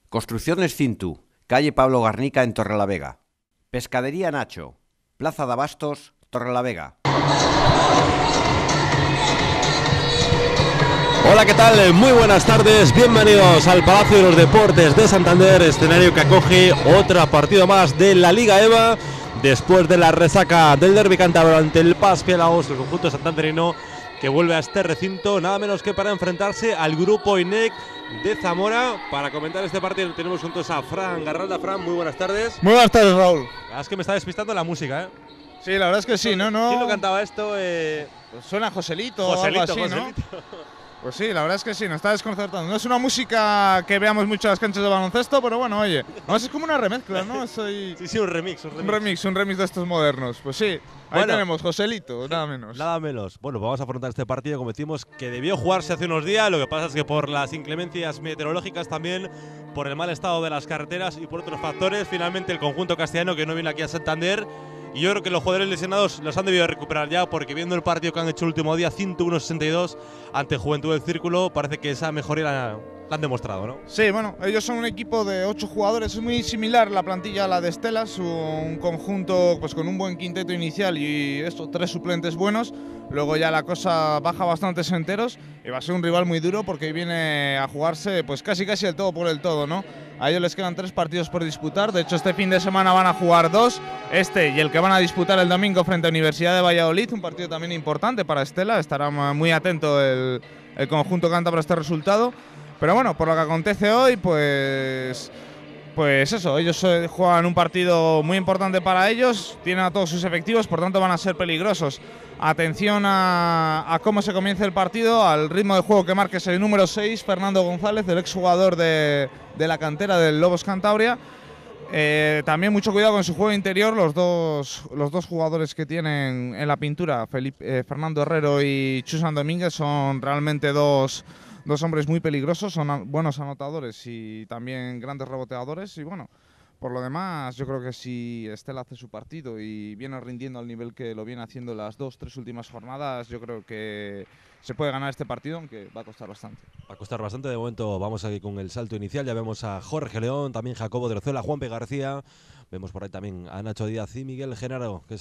Construcciones Cintu, calle Pablo Garnica en Torrelavega. Pescadería Nacho, Plaza de Abastos, Torrelavega. Hola, ¿qué tal? Muy buenas tardes, bienvenidos al Palacio de los Deportes de Santander, escenario que acoge otro partido más de la Liga EVA, después de la resaca del derbi cántabro ante el PAS Piélagos, el conjunto santanderino que vuelve a este recinto, nada menos que para enfrentarse al grupo INEC de Zamora. Para comentar este partido tenemos juntos a Fran Garralda. Fran, muy buenas tardes. Muy buenas tardes, Raúl. La verdad es que me está despistando la música, ¿eh? Sí, la verdad es que sí, ¿no? ¿Quién lo cantaba esto? Pues suena Joselito, Joselito, o algo así, Joselito. ¿no? Pues sí, la verdad es que sí, nos está desconcertando. No es una música que veamos mucho en las canchas de baloncesto, pero bueno, oye, además es como una remezcla, ¿no? Sí, un remix. Un remix de estos modernos. Pues sí, ahí tenemos Joselito, nada menos. Nada menos. Bueno, pues vamos a afrontar este partido, como decimos, que debió jugarse hace unos días. Lo que pasa es que por las inclemencias meteorológicas también, por el mal estado de las carreteras y por otros factores, finalmente el conjunto castellano que no viene aquí a Santander. Y yo creo que los jugadores lesionados los han debido recuperar ya, porque viendo el partido que han hecho el último día, 101-62 ante Juventud del Círculo, parece que esa mejoría la han demostrado, ¿no? Sí, bueno, ellos son un equipo de 8 jugadores, es muy similar la plantilla a la de Estelas, un conjunto pues con un buen quinteto inicial y 3 suplentes buenos. Luego ya la cosa baja bastantes enteros y va a ser un rival muy duro porque viene a jugarse pues casi el todo por el todo, ¿no? A ellos les quedan 3 partidos por disputar. De hecho, este fin de semana van a jugar 2. Este y el que van a disputar el domingo frente a Universidad de Valladolid. Un partido también importante para Estela. Estará muy atento el conjunto cántabro a este resultado. Pero bueno, por lo que acontece hoy, pues eso. Ellos juegan un partido muy importante para ellos. Tienen a todos sus efectivos, por tanto van a ser peligrosos. Atención a cómo se comienza el partido, al ritmo de juego que marque el número 6, Fernando González, el exjugador de la cantera del Lobos Cantabria. También mucho cuidado con su juego interior, los dos jugadores que tienen en la pintura, Fernando Herrero y Chusan Domínguez, son realmente dos hombres muy peligrosos, son buenos anotadores y también grandes reboteadores. Y bueno, por lo demás, yo creo que si Estela hace su partido y viene rindiendo al nivel que lo viene haciendo las 2-3 últimas jornadas, yo creo que se puede ganar este partido, aunque va a costar bastante. Va a costar bastante. De momento vamos aquí con el salto inicial. Ya vemos a Jorge León, también Jacobo de Rozuela, Juanpe García. Vemos por ahí también a Nacho Díaz y Miguel Genaro, que es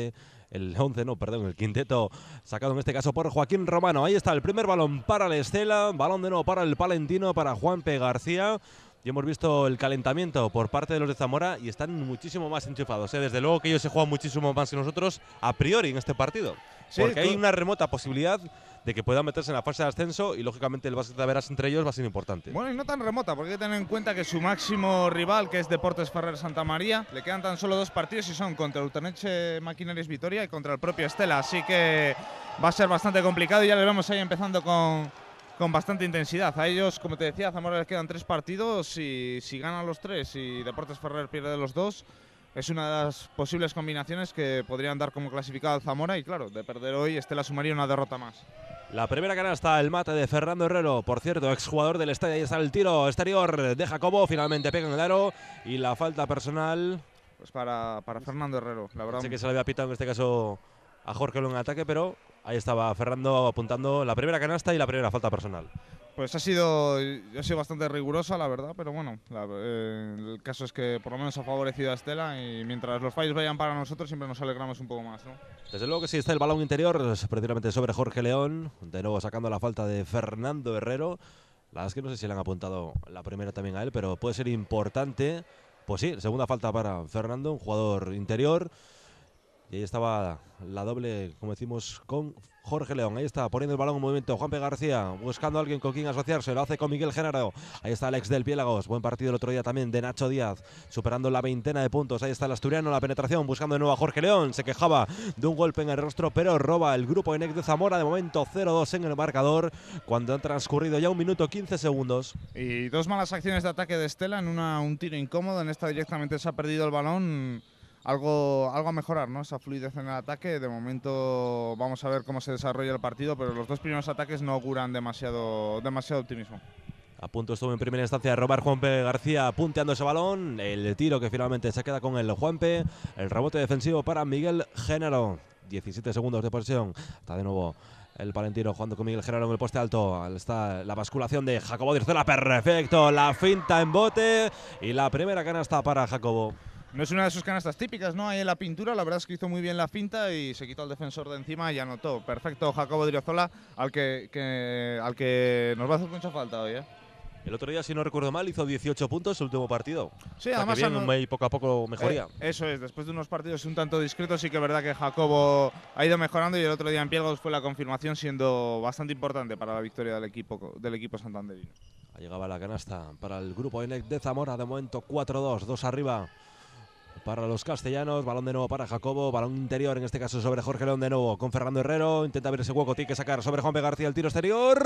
el quinteto sacado en este caso por Joaquín Romano. Ahí está el primer balón para la Estela, balón de nuevo para el Palentino, para Juanpe García. Y hemos visto el calentamiento por parte de los de Zamora y están muchísimo más enchufados, ¿eh? Desde luego que ellos se juegan muchísimo más que nosotros a priori en este partido. Sí, porque hay una remota posibilidad de que puedan meterse en la fase de ascenso y lógicamente el básquet de veras entre ellos va a ser importante. Bueno, y no tan remota, porque hay que tener en cuenta que su máximo rival, que es Deportes Ferrer Santa María, le quedan tan solo 2 partidos y son contra el Uteneche Maquinarias Vitoria y contra el propio Estela, así que va a ser bastante complicado y ya le vemos ahí empezando con bastante intensidad. A ellos, como te decía, a Zamora les quedan 3 partidos y si ganan los 3 y Deportes Ferrer pierde los 2, es una de las posibles combinaciones que podrían dar como clasificado al Zamora y claro, de perder hoy, Estela sumaría una derrota más. La primera canasta, el mate de Fernando Herrero, por cierto, exjugador del estadio. Ahí está el tiro exterior de Jacobo, finalmente pega en el aro y la falta personal. Pues para Fernando Herrero, la verdad. Sé que se le había pitado en este caso a Jorge León en ataque, pero ahí estaba Fernando apuntando la primera canasta y la primera falta personal. Pues ha sido bastante rigurosa, la verdad, pero bueno, el caso es que por lo menos ha favorecido a Estela y mientras los fallos vayan para nosotros siempre nos alegramos un poco más, ¿no? Desde luego que sí, está el balón interior, precisamente sobre Jorge León, de nuevo sacando la falta de Fernando Herrero. La verdad es que no sé si le han apuntado la primera también a él, pero puede ser importante. Pues sí, segunda falta para Fernando, un jugador interior. Y ahí estaba la doble, como decimos, con Jorge León. Ahí está, poniendo el balón en movimiento Juanpe García, buscando a alguien con quien asociarse. Lo hace con Miguel Genaro. Ahí está el ex del Piélagos. Buen partido el otro día también de Nacho Díaz, superando la 20 de puntos. Ahí está el asturiano, la penetración, buscando de nuevo a Jorge León. Se quejaba de un golpe en el rostro, pero roba el grupo INEC de Zamora. De momento 0-2 en el marcador, cuando han transcurrido ya 1 minuto 15 segundos. Y 2 malas acciones de ataque de Estela, en un tiro incómodo. En esta directamente se ha perdido el balón. Algo a mejorar, ¿no? Esa fluidez en el ataque. De momento vamos a ver cómo se desarrolla el partido, pero los 2 primeros ataques no auguran demasiado optimismo. A punto estuvo en primera instancia de robar Juanpe García punteando ese balón. El tiro que finalmente se queda con el Juanpe. El rebote defensivo para Miguel Genaro. 17 segundos de posesión. Está de nuevo El palentino jugando con Miguel Genaro en el poste alto. Está la basculación de Jacobo Odriozola. Perfecto. La finta en bote. Y la primera canasta para Jacobo. No es una de sus canastas típicas, ¿no? Ahí en la pintura, la verdad es que hizo muy bien la finta y se quitó al defensor de encima y anotó. Perfecto Jacobo Odriozola, al que nos va a hacer mucha falta hoy, ¿eh? El otro día, si no recuerdo mal, hizo 18 puntos el último partido. Sí, O sea, además que bien, y poco a poco mejoría. Eso es, después de unos partidos un tanto discretos, sí que es verdad que Jacobo ha ido mejorando y el otro día en Pielgos fue la confirmación, siendo bastante importante para la victoria del equipo santanderino. Llegaba la canasta para el grupo ENEC de Zamora. De momento 4-2, 2 arriba para los castellanos. Balón de nuevo para Jacobo. Balón interior, en este caso sobre Jorge León de nuevo. Con Fernando Herrero. Intenta abrir ese hueco. Tiene que sacar sobre Juanpe García. El tiro exterior.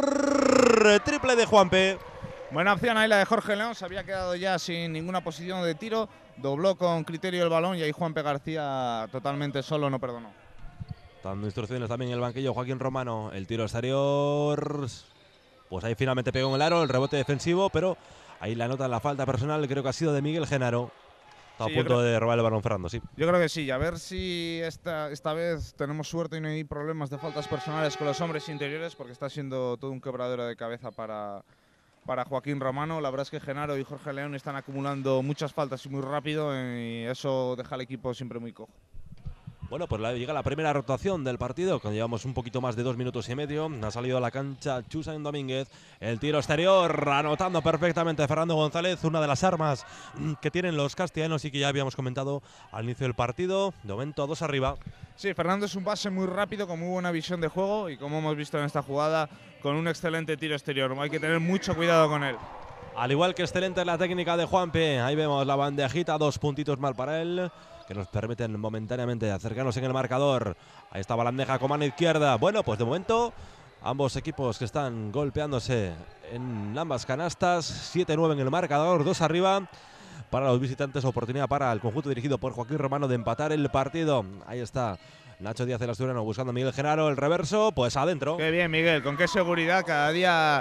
Triple de Juanpe. Buena opción ahí la de Jorge León. Se había quedado ya sin ninguna posición de tiro. Dobló con criterio el balón y ahí Juanpe García totalmente solo no perdonó. Dando instrucciones también en el banquillo Joaquín Romano. El tiro exterior. Pues ahí finalmente pegó en el aro. El rebote defensivo. Pero ahí la nota en la falta personal. Creo que ha sido de Miguel Genaro. Está a punto de robar el balón Fernando, sí. Yo creo que sí, a ver si esta vez tenemos suerte y no hay problemas de faltas personales con los hombres interiores, porque está siendo todo un quebradero de cabeza para Joaquín Romano. La verdad es que Genaro y Jorge León están acumulando muchas faltas y muy rápido y eso deja al equipo siempre muy cojo. Bueno, pues llega la primera rotación del partido, cuando llevamos un poquito más de 2 minutos y medio. Ha salido a la cancha Chusain Domínguez. El tiro exterior, anotando perfectamente Fernando González, una de las armas que tienen los castellanos y que ya habíamos comentado al inicio del partido. De momento 2 arriba. Sí, Fernando es un pase muy rápido, con muy buena visión de juego y como hemos visto en esta jugada, con un excelente tiro exterior. Hay que tener mucho cuidado con él. Al igual que excelente la técnica de Juanpe. Ahí vemos la bandejita, 2 puntitos mal para él, que nos permiten momentáneamente acercarnos en el marcador. Ahí está la bandeja con mano izquierda. Bueno, pues de momento ambos equipos que están golpeándose en ambas canastas. 7-9 en el marcador, 2 arriba. Para los visitantes, oportunidad para el conjunto dirigido por Joaquín Romano de empatar el partido. Ahí está Nacho Díaz el asturiano buscando a Miguel Genaro. El reverso, pues adentro. Qué bien, Miguel, con qué seguridad. Cada día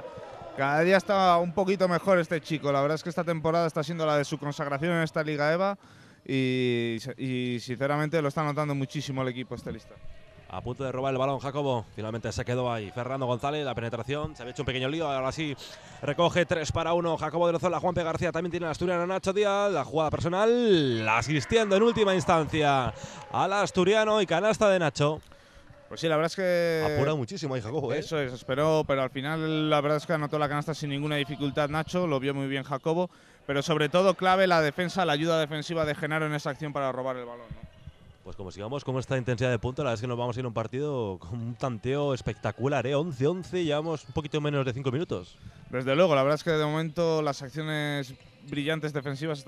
está un poquito mejor este chico. La verdad es que esta temporada está siendo la de su consagración en esta Liga EVA y sinceramente lo está notando muchísimo el equipo estelista. A punto de robar el balón Jacobo, finalmente se quedó ahí Fernando González, la penetración, se había hecho un pequeño lío, ahora sí recoge 3-1 Jacobo Odriozola. Juanpe García también tiene el asturiano Nacho Díaz, la jugada personal asistiendo en última instancia al asturiano y canasta de Nacho. Pues sí, la verdad es que apura muchísimo ahí Jacobo, ¿eh? Eso es, esperó, pero al final la verdad es que anotó la canasta sin ninguna dificultad Nacho, lo vio muy bien Jacobo, pero sobre todo clave la defensa, la ayuda defensiva de Genaro en esa acción para robar el balón, ¿no? Pues como sigamos con esta intensidad de punto, la verdad es que nos vamos a ir a un partido con un tanteo espectacular, ¿eh? 11-11, llevamos un poquito menos de 5 minutos. Desde luego, la verdad es que de momento las acciones brillantes defensivas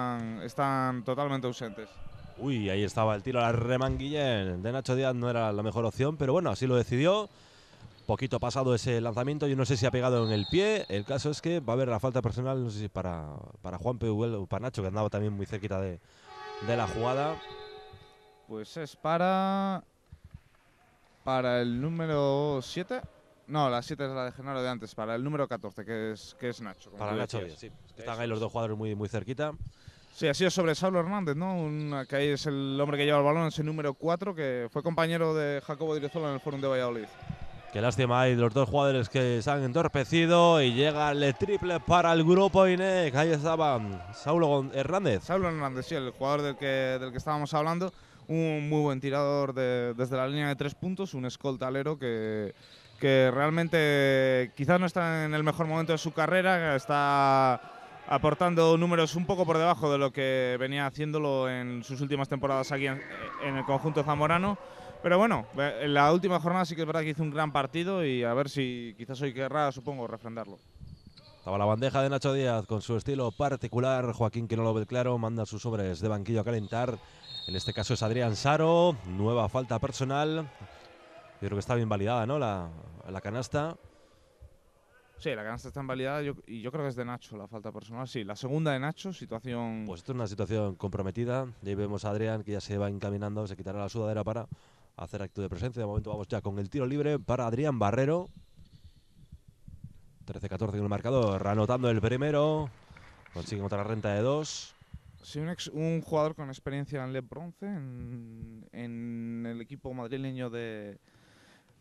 están totalmente ausentes. Uy, ahí estaba el tiro a la remanguilla de Nacho Díaz, no era la mejor opción, pero bueno, así lo decidió. Poquito pasado ese lanzamiento, yo no sé si ha pegado en el pie. El caso es que va a haber la falta personal, no sé si para Juanpe o para Nacho, que andaba también muy cerquita de la jugada. Pues es para el número 7. No, la 7 es la de Genaro de antes. Para el número 14, que es Nacho. Para Nacho Díaz, sí. Están ahí los dos jugadores muy cerquita. Sí, ha sido sobre Saulo Hernández, ¿no? Que ahí es el hombre que lleva el balón, ese número 4, que fue compañero de Jacobo Odriozola en el Fórum de Valladolid. Qué lástima hay los dos jugadores que se han entorpecido y llega el triple para el grupo INEC. Ahí estaba Saulo Hernández. Saulo Hernández, sí, el jugador del que estábamos hablando. Un muy buen tirador desde la línea de 3 puntos, un escoltalero que realmente quizás no está en el mejor momento de su carrera, está aportando números un poco por debajo de lo que venía haciéndolo en sus últimas temporadas aquí en el conjunto zamorano. Pero bueno, en la última jornada sí que es verdad que hizo un gran partido y a ver si quizás hoy querrá, supongo, refrendarlo. Estaba la bandeja de Nacho Díaz con su estilo particular. Joaquín, que no lo ve claro, manda sus sobres de banquillo a calentar. En este caso es Adrián Saro, nueva falta personal. Yo creo que está bien validada, ¿no? La canasta. Sí, la canasta está invalidada y yo creo que es de Nacho la falta personal. Sí, la segunda de Nacho, situación… Pues esto es una situación comprometida. Y ahí vemos a Adrián que ya se va encaminando, se quitará la sudadera para hacer acto de presencia. De momento vamos ya con el tiro libre para Adrián Barrero. 13-14 en el marcador, anotando el primero. Consigue otra renta de 2. Sí, un jugador con experiencia en Le Bronce, en el equipo madrileño de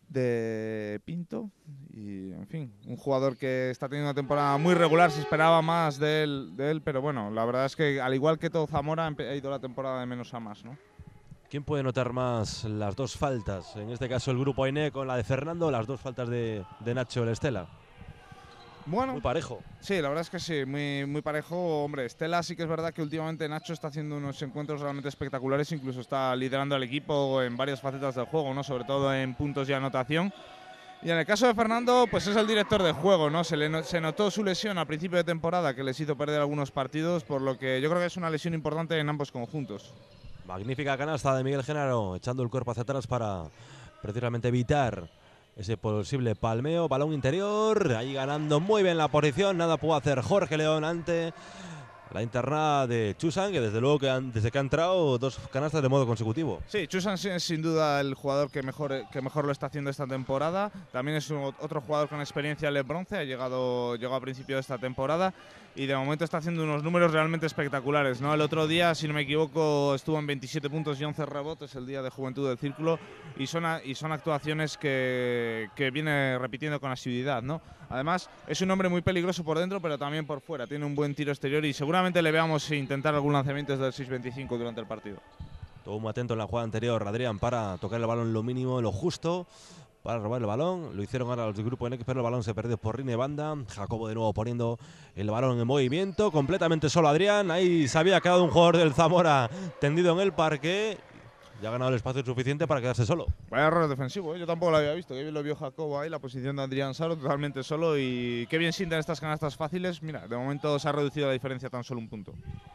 de Pinto. Y, en fin, un jugador que está teniendo una temporada muy regular, se esperaba más de él, pero bueno, la verdad es que al igual que todo Zamora ha ido la temporada de menos a más, ¿no? ¿Quién puede notar más las dos faltas? En este caso el grupo INE con la de Fernando, las dos faltas de Nacho el Estela. Bueno, Muy parejo. Sí, la verdad es que sí, muy parejo. Hombre, Estela sí que es verdad que últimamente Nacho está haciendo unos encuentros realmente espectaculares, incluso está liderando al equipo en varias facetas del juego, ¿no? Sobre todo en puntos y anotación. Y en el caso de Fernando, pues es el director de juego, ¿no? Se notó su lesión a principio de temporada, que les hizo perder algunos partidos, por lo que yo creo que es una lesión importante en ambos conjuntos. Magnífica canasta de Miguel Genaro, echando el cuerpo hacia atrás para precisamente evitar ese posible palmeo. Balón interior, ahí ganando muy bien la posición. Nada pudo hacer Jorge León ante la internada de Chusan, que desde luego desde que ha entrado dos canastas de modo consecutivo. Sí, Chusan es sin duda el jugador que mejor lo está haciendo esta temporada. También es otro jugador con experiencia en el bronce, llegó a principio de esta temporada y de momento está haciendo unos números realmente espectaculares, ¿no? El otro día, si no me equivoco, estuvo en 27 puntos y 11 rebotes el día de Juventud del Círculo y son actuaciones que viene repitiendo con asiduidad, ¿no? Además, es un hombre muy peligroso por dentro, pero también por fuera. Tiene un buen tiro exterior y seguramente le veamos intentar algún lanzamiento desde el 6.25 durante el partido. Estuvo muy atento en la jugada anterior, Adrián, para tocar el balón lo mínimo, lo justo, para robar el balón. Lo hicieron ahora los del grupo NX, pero el balón se perdió por Rine Banda. Jacobo de nuevo poniendo el balón en movimiento, completamente solo Adrián. Ahí se había quedado un jugador del Zamora tendido en el parque. Ya ha ganado el espacio suficiente para quedarse solo. Vaya error defensivo, ¿eh? Yo tampoco lo había visto. Qué bien lo vio Jacobo ahí, la posición de Adrián Saro totalmente solo. Y qué bien sienten estas canastas fáciles. Mira, de momento se ha reducido la diferencia a tan solo un punto.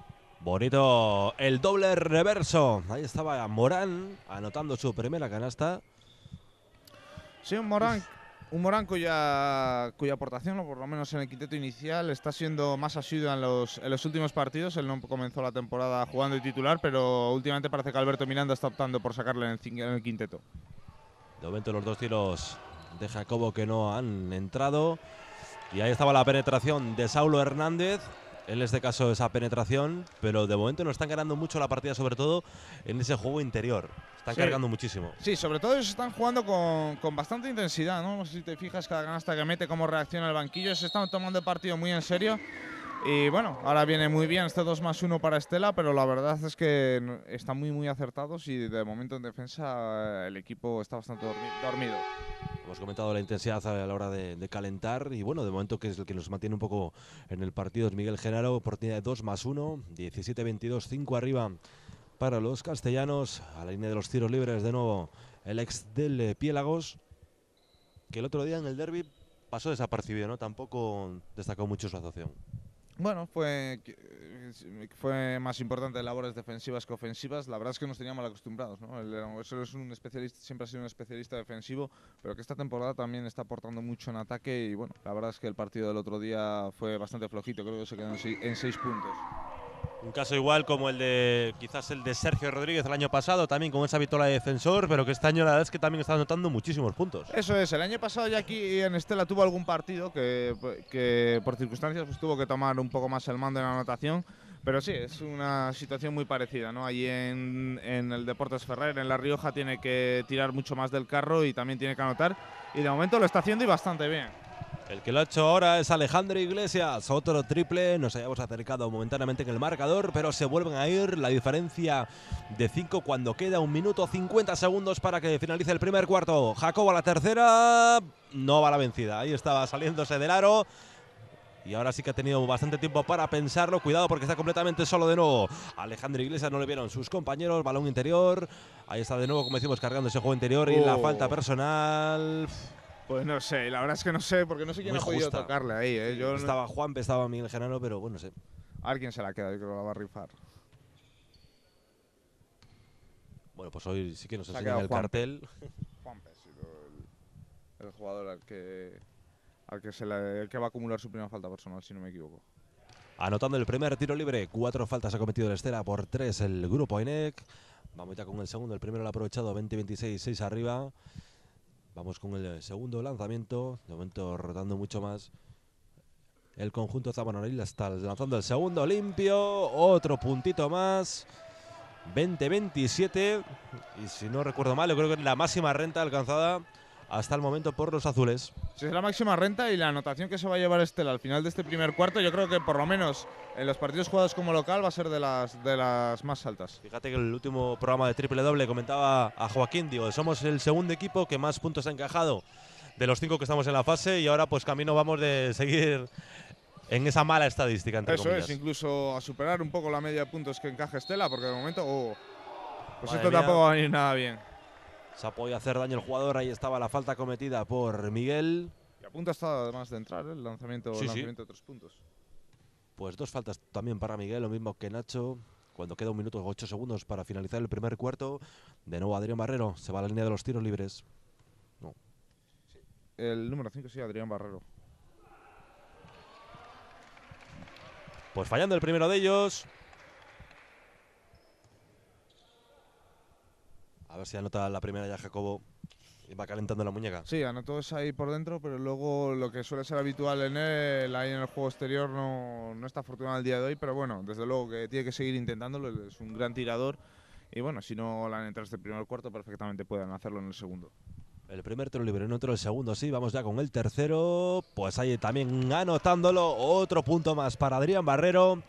Bonito el doble reverso. Ahí estaba Morán anotando su primera canasta. Sí, un Morán cuya aportación, o por lo menos en el quinteto inicial, está siendo más asidua en los últimos partidos. Él no comenzó la temporada jugando de titular, pero últimamente parece que Alberto Miranda está optando por sacarle en el quinteto. De momento los dos tiros de Jacobo que no han entrado. Y ahí estaba la penetración de Saulo Hernández. Él es de caso esa penetración, pero de momento no están ganando mucho la partida, sobre todo en ese juego interior. Están cargando muchísimo. Sí, sobre todo ellos están jugando con bastante intensidad, ¿no? No sé si te fijas cada canasta que mete, cómo reacciona el banquillo. Se están tomando el partido muy en serio. Y bueno, ahora viene muy bien este 2+1 para Estela, pero la verdad es que están muy acertados y de momento en defensa el equipo está bastante dormido. Hemos comentado la intensidad a la hora de calentar y bueno, de momento que es el que nos mantiene un poco en el partido es Miguel Genaro, oportunidad de 2+1, 17-22, 5 arriba para los castellanos. A la línea de los tiros libres de nuevo el ex del Piélagos, que el otro día en el derbi pasó desapercibido, ¿no? Tampoco destacó mucho su actuación. Bueno, fue más importante en labores defensivas que ofensivas. La verdad es que nos teníamos mal acostumbrados, ¿no? Eso es un especialista, siempre ha sido un especialista defensivo, pero que esta temporada también está aportando mucho en ataque. Y bueno, la verdad es que el partido del otro día fue bastante flojito, creo que se quedó en 6 puntos. Un caso igual como el de quizás el de Sergio Rodríguez el año pasado, también con esa vitola de defensor, pero que este año la verdad es que también está anotando muchísimos puntos. Eso es, el año pasado ya aquí en Estela tuvo algún partido que por circunstancias pues tuvo que tomar un poco más el mando en la anotación, pero sí, es una situación muy parecida, ¿no? Allí en el Deportes Ferrer, en La Rioja, tiene que tirar mucho más del carro y también tiene que anotar, y de momento lo está haciendo y bastante bien. El que lo ha hecho ahora es Alejandro Iglesias, otro triple, nos hayamos acercado momentáneamente en el marcador, pero se vuelven a ir, la diferencia de 5 cuando queda 1 minuto 50 segundos para que finalice el primer cuarto. Jacobo a la tercera, no va la vencida, ahí estaba saliéndose del aro. Y ahora sí que ha tenido bastante tiempo para pensarlo. Cuidado porque está completamente solo de nuevo. Alejandro Iglesias no le vieron sus compañeros. Balón interior. Ahí está de nuevo, como decimos, cargando ese juego interior y la falta personal. Pues no sé, la verdad es que no sé, porque no sé quién ha podido tocarle ahí. Estaba Juan, estaba Miguel Genaro, pero bueno, no sé. A ver quién se la queda, yo creo que la va a rifar. Bueno, pues hoy sí que nos enseñan el cartel. Juanpe, el jugador al que va a acumular su primera falta personal, si no me equivoco. Anotando el primer tiro libre, 4 faltas ha cometido el Estela por 3 el grupo INEC. Vamos ya con el segundo, el primero lo ha aprovechado, 20-26, 6 arriba. Vamos con el segundo lanzamiento, de momento rotando mucho más. El conjunto zamoranil está lanzando el segundo limpio, otro puntito más. 20-27, y si no recuerdo mal, yo creo que la máxima renta alcanzada hasta el momento por los azules. Si es la máxima renta y la anotación que se va a llevar Estela al final de este primer cuarto, yo creo que por lo menos en los partidos jugados como local va a ser de las más altas. Fíjate que el último programa de Triple Doble comentaba a Joaquín, digo, somos el segundo equipo que más puntos ha encajado de los 5 que estamos en la fase y ahora pues camino vamos de seguir en esa mala estadística, entre Eso comillas. es, incluso a superar un poco la media de puntos que encaja Estela, porque de momento, pues Madre esto mía. tampoco va a venir nada bien. Se ha podido hacer daño el jugador, ahí estaba la falta cometida por Miguel. Y a punto está además de entrar el lanzamiento, Sí, sí. de 3 puntos. Pues 2 faltas también para Miguel, lo mismo que Nacho. Cuando queda 1 minuto 8 segundos para finalizar el primer cuarto, de nuevo Adrián Barrero se va a la línea de los tiros libres. No. El número 5 sí, Adrián Barrero. Pues fallando el primero de ellos. A ver si anota la primera ya Jacobo. Y va calentando la muñeca. Sí, anotó esa ahí por dentro, pero luego lo que suele ser habitual en él, ahí en el juego exterior, no está afortunado el día de hoy, pero bueno, desde luego que tiene que seguir intentándolo, es un gran tirador. Y bueno, si no la han entrado este primer cuarto, perfectamente pueden hacerlo en el segundo. El primer tiro libre, no entró el segundo, sí. Vamos ya con el tercero. Pues ahí también anotándolo. Otro punto más para Adrián Barrero.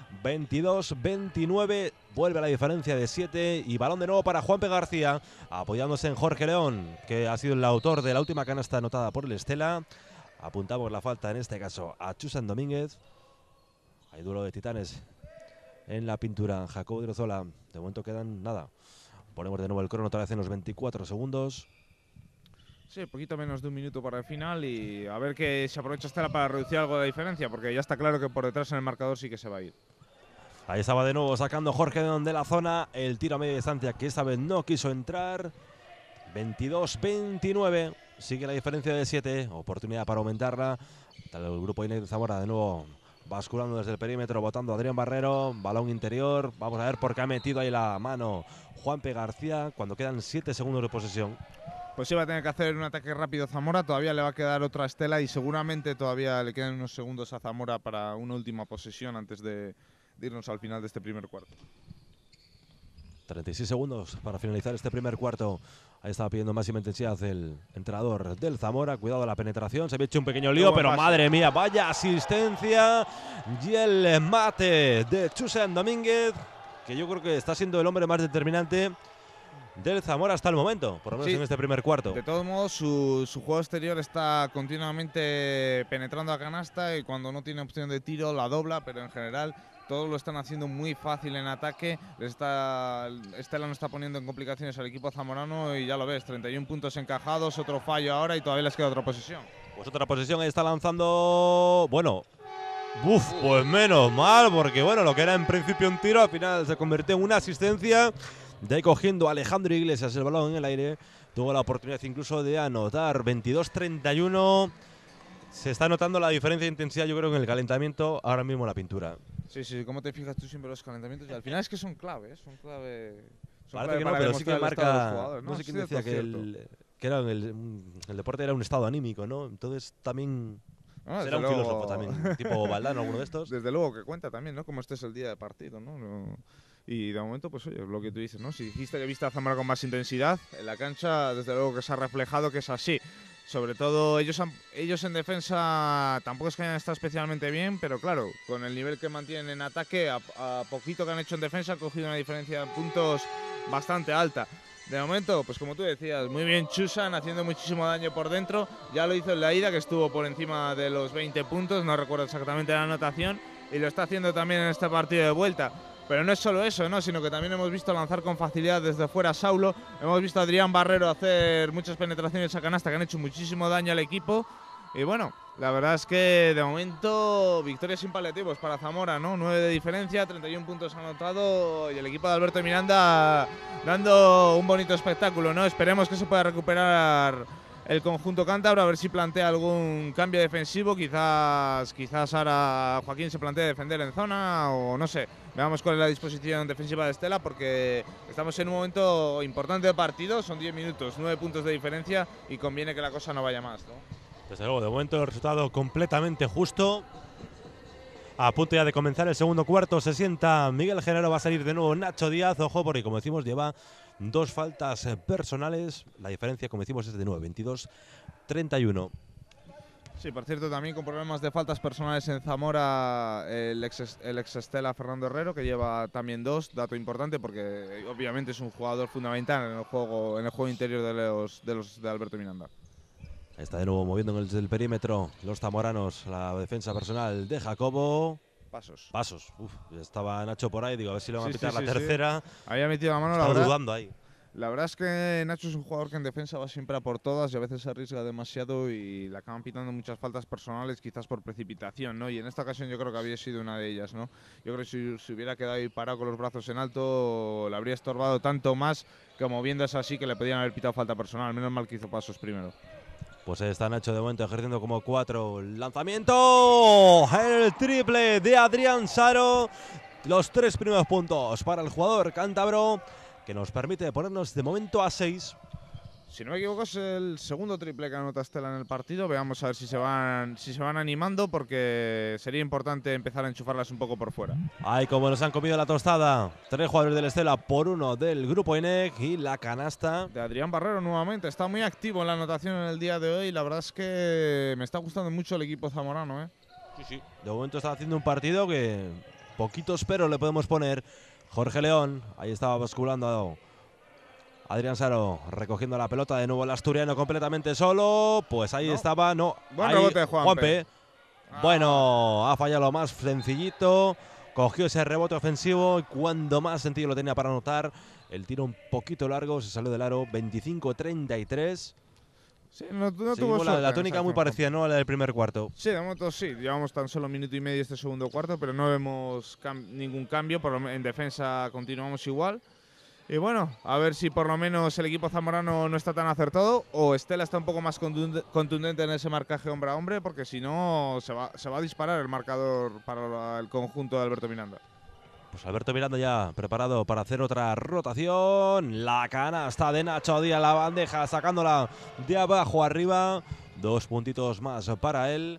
22-29. Vuelve la diferencia de 7. Y balón de nuevo para Juanpe García. Apoyándose en Jorge León, que ha sido el autor de la última canasta anotada por el Estela. Apuntamos la falta, en este caso, a Chusan Domínguez. Hay duelo de titanes en la pintura. Jacobo Driozola. De momento quedan nada. Ponemos de nuevo el crono otra vez en los 24 segundos. Sí, poquito menos de 1 minuto para el final y a ver que se aprovecha Estela para reducir algo de la diferencia, porque ya está claro que por detrás en el marcador sí que se va a ir. Ahí estaba de nuevo sacando Jorge León de la zona. El tiro a media distancia que esta vez no quiso entrar. 22-29. Sigue la diferencia de 7. Oportunidad para aumentarla. El grupo Inés de Zamora de nuevo basculando desde el perímetro, botando a Adrián Barrero. Balón interior. Vamos a ver por qué ha metido ahí la mano Juanpe García cuando quedan 7 segundos de posesión. Pues sí, va a tener que hacer un ataque rápido Zamora, todavía le va a quedar otra Estela y seguramente todavía le quedan unos segundos a Zamora para una última posesión antes de irnos al final de este primer cuarto. 36 segundos para finalizar este primer cuarto. Ahí estaba pidiendo máxima intensidad el entrenador del Zamora. Cuidado de la penetración. Se había hecho un pequeño lío, pero madre mía, vaya asistencia. Y el mate de Chusan Domínguez, que yo creo que está siendo el hombre más determinante del Zamora hasta el momento, por lo menos Sí. en este primer cuarto. De todos modos, su juego exterior está continuamente penetrando a canasta y cuando no tiene opción de tiro la dobla, pero en general todos lo están haciendo muy fácil en ataque. Estela no está poniendo en complicaciones al equipo zamorano y ya lo ves, 31 puntos encajados, otro fallo ahora y todavía les queda otra posesión. Pues otra posesión, ahí está lanzando, bueno, pues menos mal, porque bueno, lo que era en principio un tiro, al final se convirtió en una asistencia. De ahí cogiendo a Alejandro Iglesias el balón en el aire. Tuvo la oportunidad incluso de anotar. 22-31. Se está notando la diferencia de intensidad, yo creo, en el calentamiento ahora mismo en la pintura. Sí, ¿cómo te fijas tú siempre los calentamientos? Y al final es que son clave, ¿eh? Son clave. Parece que no, para pero sí que demostrar el estado de los marca. jugadores. No sé quién cierto, decía que, cierto. que era el deporte era un estado anímico, ¿no? Entonces también No, será un desde filósofo luego. también, tipo Valdano, alguno de estos. Desde luego que cuenta también, ¿no? Como este es el día de partido, ¿no? Y de momento, pues oye, lo que tú dices, ¿no? Si dijiste que viste a Zamora con más intensidad en la cancha, desde luego que se ha reflejado que es así. Sobre todo ellos en defensa tampoco es que hayan estado especialmente bien, pero claro, con el nivel que mantienen en ataque, a poquito que han hecho en defensa, han cogido una diferencia de puntos bastante alta. De momento, pues como tú decías, muy bien Chusan, haciendo muchísimo daño por dentro. Ya lo hizo en la ida, que estuvo por encima de los 20 puntos, no recuerdo exactamente la anotación, y lo está haciendo también en este partido de vuelta. Pero no es solo eso, ¿no? Sino que también hemos visto lanzar con facilidad desde fuera a Saulo. Hemos visto a Adrián Barrero hacer muchas penetraciones a canasta que han hecho muchísimo daño al equipo. Y bueno, la verdad es que de momento victorias sin paliativos para Zamora, ¿no? 9 de diferencia, 31 puntos anotado y el equipo de Alberto Miranda dando un bonito espectáculo, ¿no? Esperemos que se pueda recuperar el conjunto cántabro, a ver si plantea algún cambio defensivo. Quizás ahora Joaquín se plantea defender en zona o no sé. Veamos cuál es la disposición defensiva de Estela, porque estamos en un momento importante de partido. Son 10 minutos, 9 puntos de diferencia y conviene que la cosa no vaya más, ¿no? Desde luego, de momento el resultado completamente justo. A punto ya de comenzar el segundo cuarto, se sienta Miguel Genaro, va a salir de nuevo Nacho Díaz. Ojo, porque como decimos, lleva 2 faltas personales. La diferencia, como decimos, es de 9, 22-31. Sí, por cierto, también con problemas de faltas personales en Zamora, el ex Estela Fernando Herrero, que lleva también 2, dato importante porque obviamente es un jugador fundamental en el juego interior de Alberto Miranda. Está de nuevo moviendo en el perímetro los zamoranos, la defensa personal de Jacobo. Pasos. Uf, estaba Nacho por ahí, digo, a ver si le van a pitar la tercera. Había metido la mano, estaba dudando ahí. La verdad es que Nacho es un jugador que en defensa va siempre a por todas y a veces se arriesga demasiado y le acaban pitando muchas faltas personales, quizás por precipitación, ¿no? Y en esta ocasión yo creo que había sido una de ellas, ¿no? Yo creo que si se hubiera quedado ahí parado con los brazos en alto, le habría estorbado tanto más que moviéndose así que le podían haber pitado falta personal. Menos mal que hizo Pasos primero. Pues está Nacho de momento ejerciendo como 4. ¡Lanzamiento! El triple de Adrián Saro. Los 3 primeros puntos para el jugador cántabro, que nos permite ponernos de momento a 6. Si no me equivoco, es el segundo triple que anota Estela en el partido. Veamos a ver si se van animando, porque sería importante empezar a enchufarlas un poco por fuera. Ay, como nos han comido la tostada. 3 jugadores del Estela por 1 del grupo INEC, y la canasta de Adrián Barrero nuevamente. Está muy activo en la anotación en el día de hoy. La verdad es que me está gustando mucho el equipo zamorano, ¿eh? Sí. De momento está haciendo un partido que poquitos pero le podemos poner. Jorge León, ahí estaba basculando Adrián Saro, recogiendo la pelota, de nuevo el asturiano completamente solo. Pues ahí estaba, buen rebote de Juanpe. Bueno, ha fallado lo más sencillito, cogió ese rebote ofensivo y cuando más sentido lo tenía para anotar, el tiro un poquito largo, se salió del aro. 25-33. Sí, no tuvo la tónica muy parecida, ¿no?, a la del primer cuarto. Sí, de momento sí. Llevamos tan solo 1 minuto y medio este segundo cuarto, pero no vemos ningún cambio. En defensa continuamos igual. Y bueno, a ver si por lo menos el equipo zamorano no está tan acertado o Estela está un poco más contundente en ese marcaje hombre a hombre, porque si no se va a disparar el marcador para el conjunto de Alberto Miranda. Pues Alberto Miranda ya preparado para hacer otra rotación. La canasta de Nacho Díaz, la bandeja sacándola de abajo arriba. 2 puntitos más para él.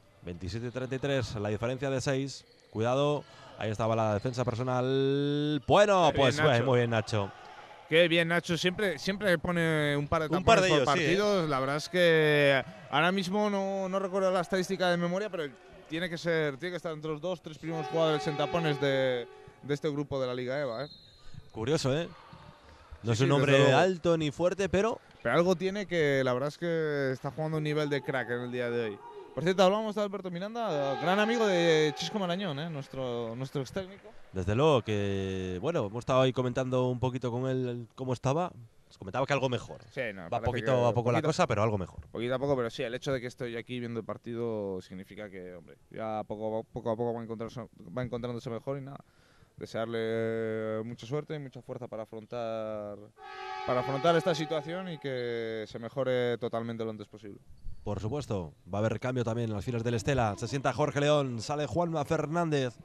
27-33, la diferencia de 6. Cuidado, ahí estaba la defensa personal. Bueno, pues muy bien Nacho. Qué bien Nacho, siempre pone un par de tampones por partidos. La verdad es que ahora mismo no recuerdo la estadística de memoria, pero tiene que estar entre los 2-3 primeros jugadores en tapones de este grupo de la Liga EVA, ¿eh? Curioso, ¿eh? No es un hombre alto ni fuerte, pero algo tiene, que la verdad es que está jugando a un nivel de crack en el día de hoy. Por cierto, hablamos de Alberto Miranda, gran amigo de Chisco Marañón, ¿eh? Nuestro ex técnico. Desde luego que, bueno, hemos estado ahí comentando un poquito con él cómo estaba. Nos comentaba que algo mejor. Sí, va poquito a poco la cosa, pero algo mejor. Poquito a poco, pero sí, el hecho de que estoy aquí viendo el partido significa que, hombre, ya poco a poco va encontrándose mejor y nada. Desearle mucha suerte y mucha fuerza para afrontar esta situación y que se mejore totalmente lo antes posible. Por supuesto, va a haber cambio también en las filas del Estela. Se sienta Jorge León, sale Juanma Fernández.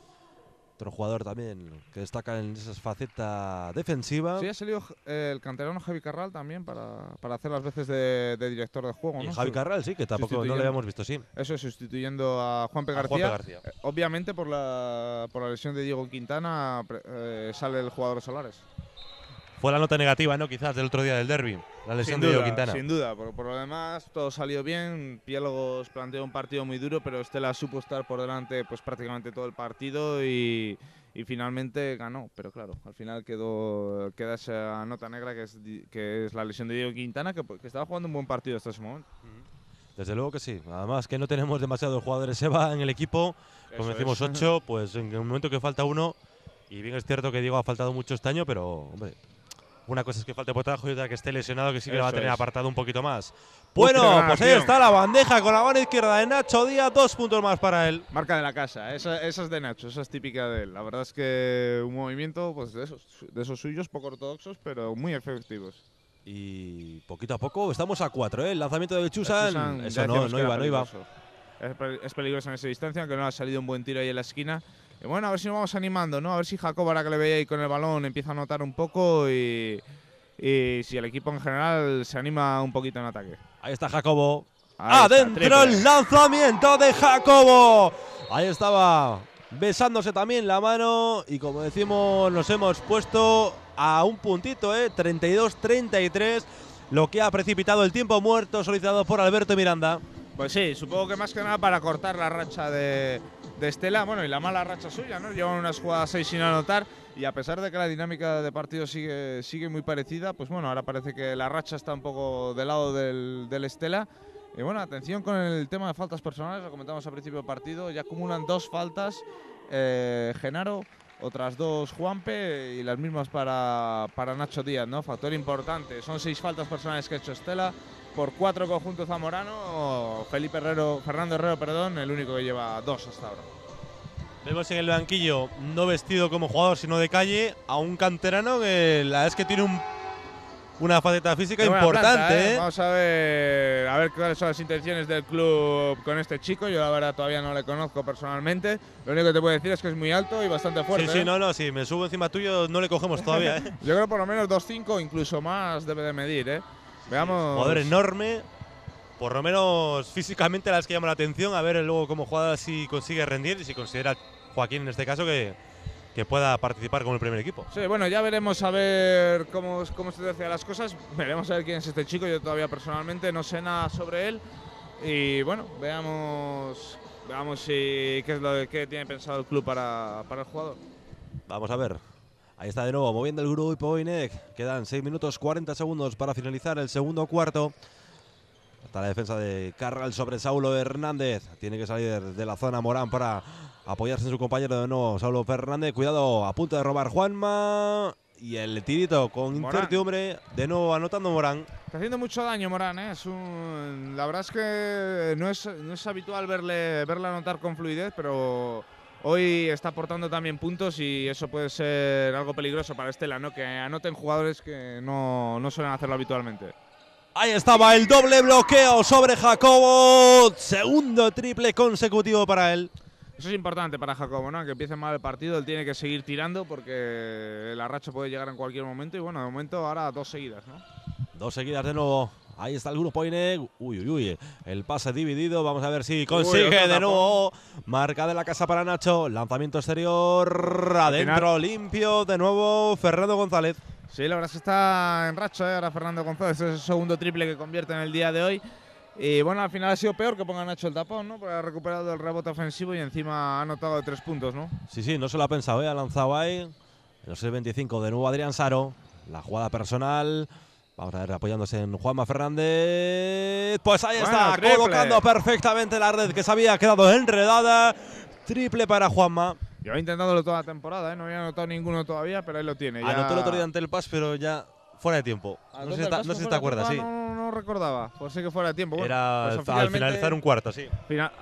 Otro jugador también que destaca en esa faceta defensiva. Sí, ha salido el canterano Javi Carral también para hacer las veces de director de juego, ¿no? Y Javi Carral, sí, que tampoco no lo habíamos visto, sí. Eso es, sustituyendo a Juanpe García. Obviamente por la lesión de Diego Quintana sale el jugador Solares. Fue la nota negativa, ¿no? Quizás del otro día del derbi, la lesión de Diego Quintana. Sin duda, por lo demás todo salió bien. Piélagos planteó un partido muy duro, pero Estela supo estar por delante pues prácticamente todo el partido y finalmente ganó. Pero claro, al final queda esa nota negra que es la lesión de Diego Quintana, que estaba jugando un buen partido hasta ese momento. Desde luego que sí. Además que no tenemos demasiados jugadores EVA en el equipo. Como decimos 8, pues en el momento que falta uno, y bien es cierto que Diego ha faltado mucho este año, pero hombre, una cosa es que falte potajo y otra que esté lesionado, que sí que lo va a tener apartado un poquito más. Bueno, pues ahí está la bandeja con la mano izquierda de Nacho Díaz. 2 puntos más para él. Marca de la casa, esa es de Nacho, esa es típica de él. La verdad es que un movimiento pues de esos suyos, poco ortodoxos, pero muy efectivos. Y poquito a poco estamos a 4, ¿eh? El lanzamiento de Chusan, eso no iba. Es peligroso en esa distancia, aunque no ha salido un buen tiro ahí en la esquina. Y bueno, a ver si nos vamos animando, ¿no? A ver si Jacob, ahora que le veía ahí con el balón, empieza a anotar un poco y si el equipo en general se anima un poquito en ataque. Ahí está Jacobo. ¡Adentro el lanzamiento de Jacobo! Ahí estaba besándose también la mano y como decimos, nos hemos puesto a un puntito, 32-33, lo que ha precipitado el tiempo muerto solicitado por Alberto Miranda. Pues sí, supongo que más que nada para cortar la racha de Estela, bueno, y la mala racha suya, ¿no? Llevan unas jugadas 6 sin anotar y a pesar de que la dinámica de partido sigue muy parecida, pues bueno, ahora parece que la racha está un poco del lado del Estela. Y bueno, atención con el tema de faltas personales, lo comentamos al principio del partido, ya acumulan 2 faltas Genaro, otras 2 Juanpe y las mismas para Nacho Díaz, ¿no? Factor importante, son 6 faltas personales que ha hecho Estela por 4 conjuntos zamorano, Fernando Herrero, el único que lleva 2 hasta ahora. Vemos en el banquillo, no vestido como jugador sino de calle, a un canterano que la verdad es que tiene una faceta física importante. Planta, Vamos a ver cuáles son las intenciones del club con este chico. Yo la verdad todavía no le conozco personalmente. Lo único que te puedo decir es que es muy alto y bastante fuerte. Sí, si me subo encima tuyo no le cogemos todavía. Yo creo por lo menos 2'5", incluso más debe de medir. Veamos. Jugador enorme, por lo menos físicamente las que llama la atención. A ver luego cómo juega, si consigue rendir y si considera Joaquín en este caso que pueda participar con el primer equipo. Sí, bueno, ya veremos a ver cómo se decían las cosas. Veremos a ver quién es este chico. Yo todavía personalmente no sé nada sobre él. Y bueno, veamos qué es lo que tiene pensado el club para el jugador. Vamos a ver. Ahí está de nuevo, moviendo el grupo Inek. Quedan 6 minutos 40 segundos para finalizar el segundo cuarto. Está la defensa de Carral sobre Saulo Hernández. Tiene que salir de la zona Morán para apoyarse en su compañero de nuevo, Saulo Fernández. Cuidado, a punto de robar Juanma. Y el tirito con incertidumbre. De nuevo anotando Morán. Está haciendo mucho daño Morán, la verdad es que no es habitual verle anotar con fluidez, pero hoy está aportando también puntos y eso puede ser algo peligroso para Estela, ¿no? Que anoten jugadores que no suelen hacerlo habitualmente. Ahí estaba el doble bloqueo sobre Jacobo. Segundo triple consecutivo para él. Eso es importante para Jacobo, ¿no? Que empiece mal el partido, él tiene que seguir tirando porque la racha puede llegar en cualquier momento y bueno, de momento ahora 2 seguidas, ¿no? 2 seguidas de nuevo. Ahí está el grupo Inek. Uy. El pase dividido. Vamos a ver si consigue de nuevo. Marca de la casa para Nacho. Lanzamiento exterior. Adentro limpio. De nuevo Fernando González. Sí, la verdad es que está en racha, ahora Fernando González. Es el segundo triple que convierte en el día de hoy. Y bueno, al final ha sido peor que ponga Nacho el tapón, ¿no? Porque ha recuperado el rebote ofensivo y encima ha anotado de 3 puntos, ¿no? Sí, no se lo ha pensado, Ha lanzado ahí. En los 25 de nuevo Adrián Saro. La jugada personal. Vamos a ver, apoyándose en Juanma Fernández. Pues ahí está, triple. Colocando perfectamente la red que se había quedado enredada. Triple para Juanma. Lleva intentándolo toda la temporada, No había anotado ninguno todavía, pero ahí lo tiene. Anotó el otro día ante el PAS, pero ya fuera de tiempo. No sé si te acuerdas, sí. No recordaba, pues sí que fuera de tiempo. Bueno, era pues al finalizar un cuarto, sí.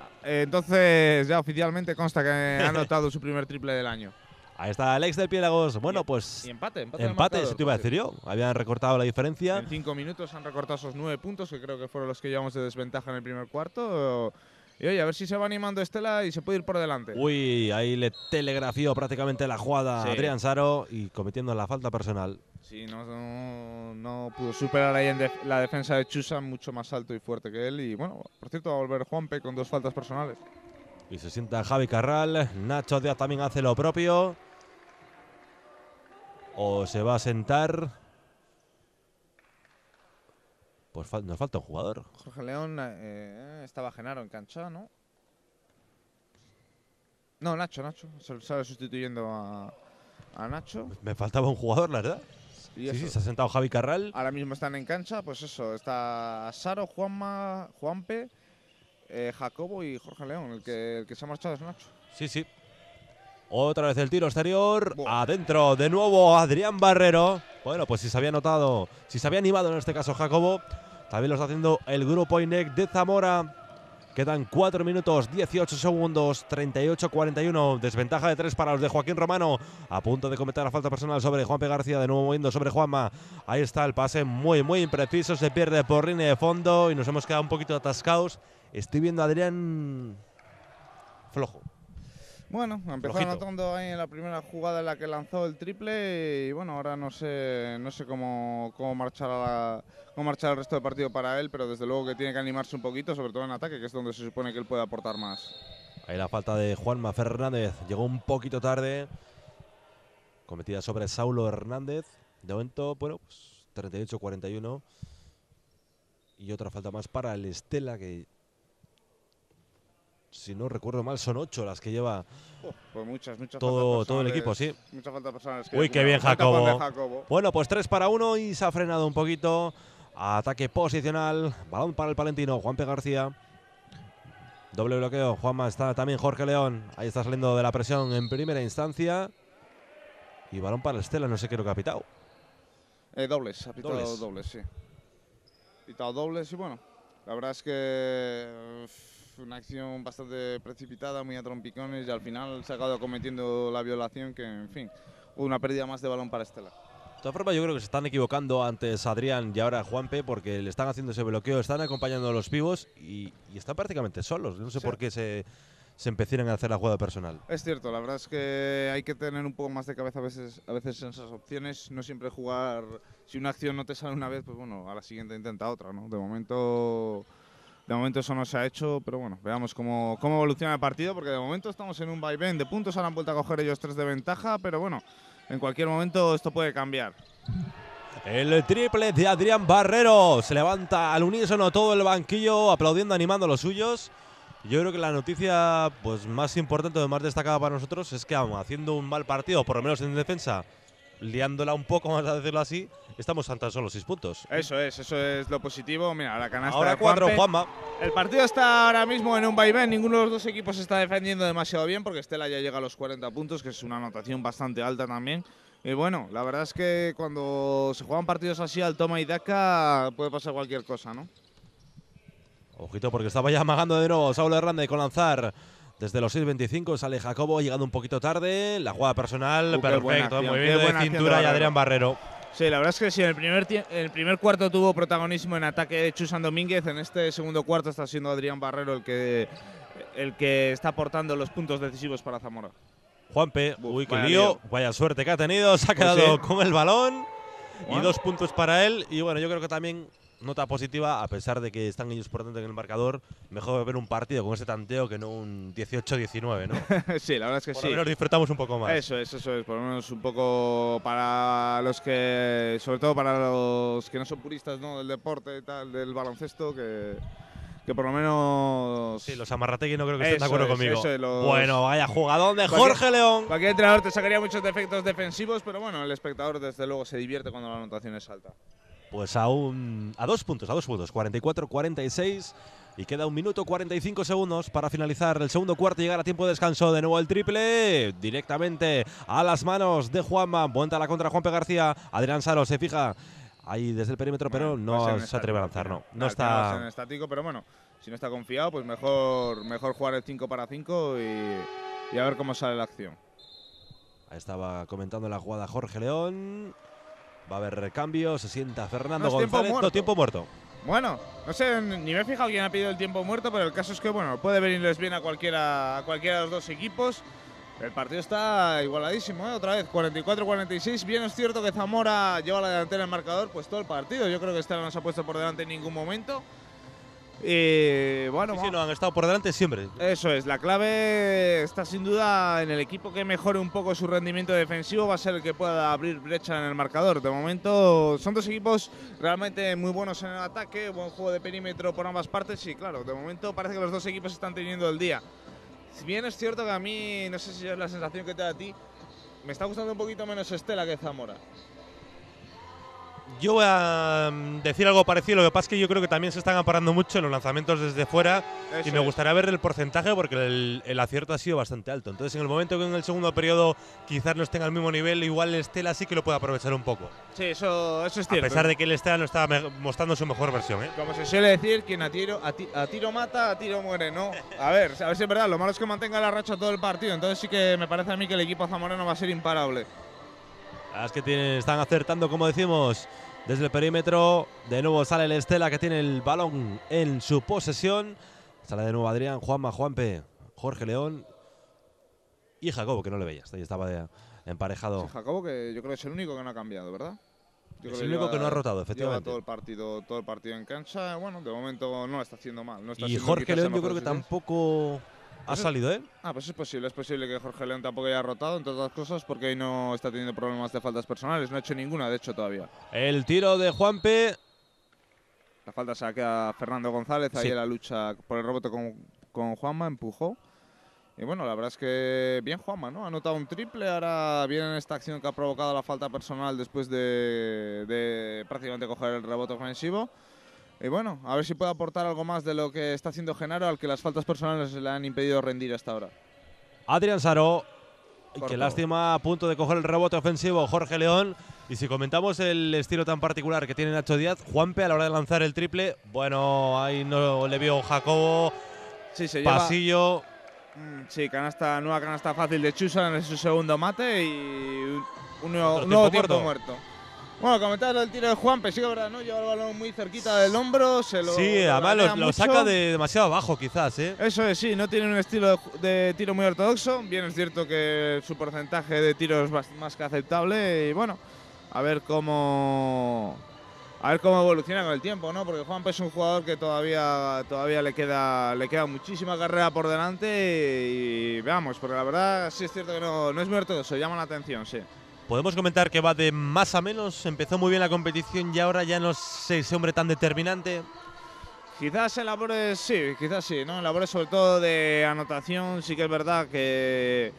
Entonces ya oficialmente consta que ha anotado su primer triple del año. Ahí está Alex del Piélagos. Bueno, pues y empate, eso te iba a decir yo. Habían recortado la diferencia. En 5 minutos han recortado esos 9 puntos, que creo que fueron los que llevamos de desventaja en el primer cuarto. Y oye, a ver si se va animando Estela y se puede ir por delante. Uy, ahí le telegrafió prácticamente la jugada a Adrián Saro y cometiendo la falta personal. Sí, no pudo superar ahí la defensa de Chusa, mucho más alto y fuerte que él. Y bueno, por cierto, va a volver Juanpe con 2 faltas personales. Y se sienta Javi Carral. Nacho Díaz también hace lo propio. O se va a sentar. Pues nos falta un jugador. Jorge León, estaba Genaro en cancha, ¿no? No, Nacho. Sale sustituyendo a Nacho. Me faltaba un jugador, la verdad. Sí, se ha sentado Javi Carral. Ahora mismo están en cancha, pues eso. Está Saro, Juanma, Juanpe, Jacobo y Jorge León. El que se ha marchado es Nacho. Sí. Otra vez el tiro exterior. Adentro, de nuevo Adrián Barrero. Bueno, pues si se había notado, si se había animado en este caso Jacobo, también lo está haciendo el grupo Inek de Zamora. Quedan 4 minutos, 18 segundos, 38-41. Desventaja de 3 para los de Joaquín Romano. A punto de cometer la falta personal sobre Juanpe García. De nuevo moviendo sobre Juanma. Ahí está el pase muy impreciso. Se pierde por línea de fondo y nos hemos quedado un poquito atascados. Estoy viendo a Adrián flojo. Bueno, empezó anotando ahí en la primera jugada en la que lanzó el triple y bueno, ahora no sé cómo marchará el resto del partido para él, pero desde luego que tiene que animarse un poquito, sobre todo en ataque, que es donde se supone que él puede aportar más. Ahí la falta de Juanma Fernández, llegó un poquito tarde, cometida sobre Saulo Hernández. De momento, bueno, pues 38-41. Y otra falta más para el Estela, que si no recuerdo mal son 8 las que lleva Pues muchas todo el equipo, sí. Muchas faltas personales. Uy, qué bien Falta Jacobo. de Jacobo. Bueno, pues 3-1 y se ha frenado un poquito. Ataque posicional. Balón para el palentino, Juanpe García. Doble bloqueo, Juanma, está también Jorge León. Ahí está saliendo de la presión en primera instancia. Y balón para el Estela, no sé qué es lo que ha pitado. Dobles, ha pitado dobles, sí. Pitado dobles y bueno, la verdad es que una acción bastante precipitada, muy a trompicones y al final se ha acabado cometiendo la violación que, en fin, una pérdida más de balón para Estela. De todas formas, yo creo que se están equivocando antes Adrián y ahora Juanpe porque le están haciendo ese bloqueo, están acompañando a los pibos y están prácticamente solos. No sé por qué se empecinaron a hacer la jugada personal. Es cierto, la verdad es que hay que tener un poco más de cabeza a veces en esas opciones, no siempre jugar, si una acción no te sale una vez, pues bueno, a la siguiente intenta otra, ¿no? De momento eso no se ha hecho, pero bueno, veamos cómo evoluciona el partido, porque de momento estamos en un vaivén de puntos, ahora han vuelto a coger ellos 3 de ventaja, pero bueno, en cualquier momento esto puede cambiar. El triple de Adrián Barrero, se levanta al unísono todo el banquillo aplaudiendo, animando a los suyos. Yo creo que la noticia pues más importante o más destacada para nosotros es que aun haciendo un mal partido, por lo menos en defensa, liándola un poco, vamos a decirlo así, estamos tan solo 6 puntos. Eso es lo positivo. Mira, la canasta ahora de Juanpe. 4, Juanma. El partido está ahora mismo en un vaivén, ninguno de los dos equipos está defendiendo demasiado bien porque Estela ya llega a los 40 puntos, que es una anotación bastante alta también. Y bueno, la verdad es que cuando se juegan partidos así al toma y daca puede pasar cualquier cosa, ¿no? Ojito porque estaba ya amagando de nuevo Saulo Hernández con lanzar desde los 6.25. Sale Jacobo llegando un poquito tarde. La jugada personal, perfecto. Movimiento de cintura y Adrián Barrero. Sí, la verdad es que sí, en el primer cuarto tuvo protagonismo en ataque Chusan Domínguez. En este segundo cuarto está siendo Adrián Barrero el que está aportando los puntos decisivos para Zamora. Juanpe, uy, qué lío. Vaya suerte que ha tenido. Se ha quedado con el balón. Bueno. Y 2 puntos para él. Y bueno, yo creo que también nota positiva, a pesar de que están ellos por dentro en el marcador, mejor ver un partido con ese tanteo que no un 18-19, ¿no? Sí, la verdad es que por sí. Por lo menos disfrutamos un poco más. Eso es, por lo menos un poco para los que, sobre todo para los que no son puristas, ¿no?, del deporte y tal, del baloncesto, que por lo menos… Sí, los Amarrategui no creo que estén de acuerdo conmigo. Los… Bueno, vaya jugadón de Jorge León. Cualquier entrenador te sacaría muchos defectos defensivos, pero bueno, el espectador desde luego se divierte cuando la anotación es alta. Pues a 2 puntos, 44-46 y queda 1 minuto 45 segundos para finalizar el segundo cuarto y llegar a tiempo de descanso. De nuevo el triple directamente a las manos de Juanma. Monta la contra Juanpe García. Adrián Saro se fija ahí desde el perímetro, pero no se atreve a lanzar, no está en estático, pero bueno, si no está confiado, pues mejor jugar el 5 para 5 y a ver cómo sale la acción. Ahí estaba comentando la jugada Jorge León. Va a haber recambio, se sienta Fernando González. Tiempo muerto. Bueno, no sé, ni me he fijado quién ha pedido el tiempo muerto, pero el caso es que bueno, puede venirles bien a cualquiera de los dos equipos. El partido está igualadísimo, ¿eh? Otra vez, 44-46. Bien es cierto que Zamora lleva la delantera en el marcador pues todo el partido. Yo creo que Estela no se ha puesto por delante en ningún momento. Y bueno, sí, no han estado por delante siempre. Eso es, la clave está sin duda en el equipo que mejore un poco su rendimiento defensivo, va a ser el que pueda abrir brecha en el marcador. De momento son dos equipos realmente muy buenos en el ataque, buen juego de perímetro por ambas partes y claro, de momento parece que los dos equipos están teniendo el día. Si bien es cierto que a mí, no sé si es la sensación que te da a ti, me está gustando un poquito menos Estela que Zamora. Yo voy a decir algo parecido, lo que pasa es que yo creo que también se están amparando mucho en los lanzamientos desde fuera. Eso y me gustaría ver el porcentaje porque el acierto ha sido bastante alto. Entonces en el momento que en el segundo periodo quizás no estén al mismo nivel, igual el Estela sí que lo puede aprovechar un poco. Sí, eso es cierto. A pesar de que el Estela no está mostrando su mejor versión, ¿eh? Como se suele decir, quien a tiro mata, a tiro muere, ¿no? A ver si es verdad, lo malo es que mantenga la racha todo el partido, entonces sí que me parece a mí que el equipo zamorano va a ser imparable. Es que están acertando, como decimos, desde el perímetro. De nuevo sale el Estela, que tiene el balón en su posesión. Sale de nuevo Adrián, Juanma, Juanpe, Jorge León y Jacobo, que no le veías. Ahí estaba emparejado. Sí, Jacobo, que yo creo que es el único que no ha cambiado, ¿verdad? Es el único que no ha rotado, efectivamente. Lleva todo el partido en cancha. Bueno, de momento no lo está haciendo mal. No está y Jorge León yo creo que tampoco ¿Ha salido él? Pues es posible que Jorge León tampoco haya rotado, entre otras cosas, porque hoy no está teniendo problemas de faltas personales, no ha hecho ninguna, de hecho, todavía. El tiro de Juanpe. La falta se la queda Fernando González, ahí Sí. en la lucha por el rebote con Juanma, empujó. Y bueno, la verdad es que bien Juanma, ¿no? Ha anotado un triple, ahora viene en esta acción que ha provocado la falta personal después de prácticamente coger el rebote ofensivo. Y bueno, a ver si puede aportar algo más de lo que está haciendo Genaro, al que las faltas personales le han impedido rendir hasta ahora. Adrián Saró. Corto. Qué lástima, a punto de coger el rebote ofensivo Jorge León. Y si comentamos el estilo tan particular que tiene Nacho Díaz, Juanpe a la hora de lanzar el triple, bueno, ahí no le vio Jacobo, Sí, se pasillo. Sí, nueva canasta fácil de Chusa en su segundo mate y un Otro nuevo tiempo tiempo muerto. Bueno, comentabas el tiro de Juanpe, sí que verdad, ¿no? Lleva el balón muy cerquita del hombro, Sí, lo además banea lo mucho. saca de demasiado abajo, quizás, ¿eh? Eso es, sí, no tiene un estilo de tiro muy ortodoxo. Bien, es cierto que su porcentaje de tiro es más que aceptable. Y bueno, a ver cómo evoluciona con el tiempo, ¿no? Porque Juanpe es un jugador que todavía le queda muchísima carrera por delante. Y veamos, porque la verdad sí es cierto que no es muy ortodoxo, llama la atención, sí. Podemos comentar que va de más a menos, empezó muy bien la competición y ahora ya no es ese hombre tan determinante. Quizás en labores sí, ¿no? En labores sobre todo de anotación sí que es verdad que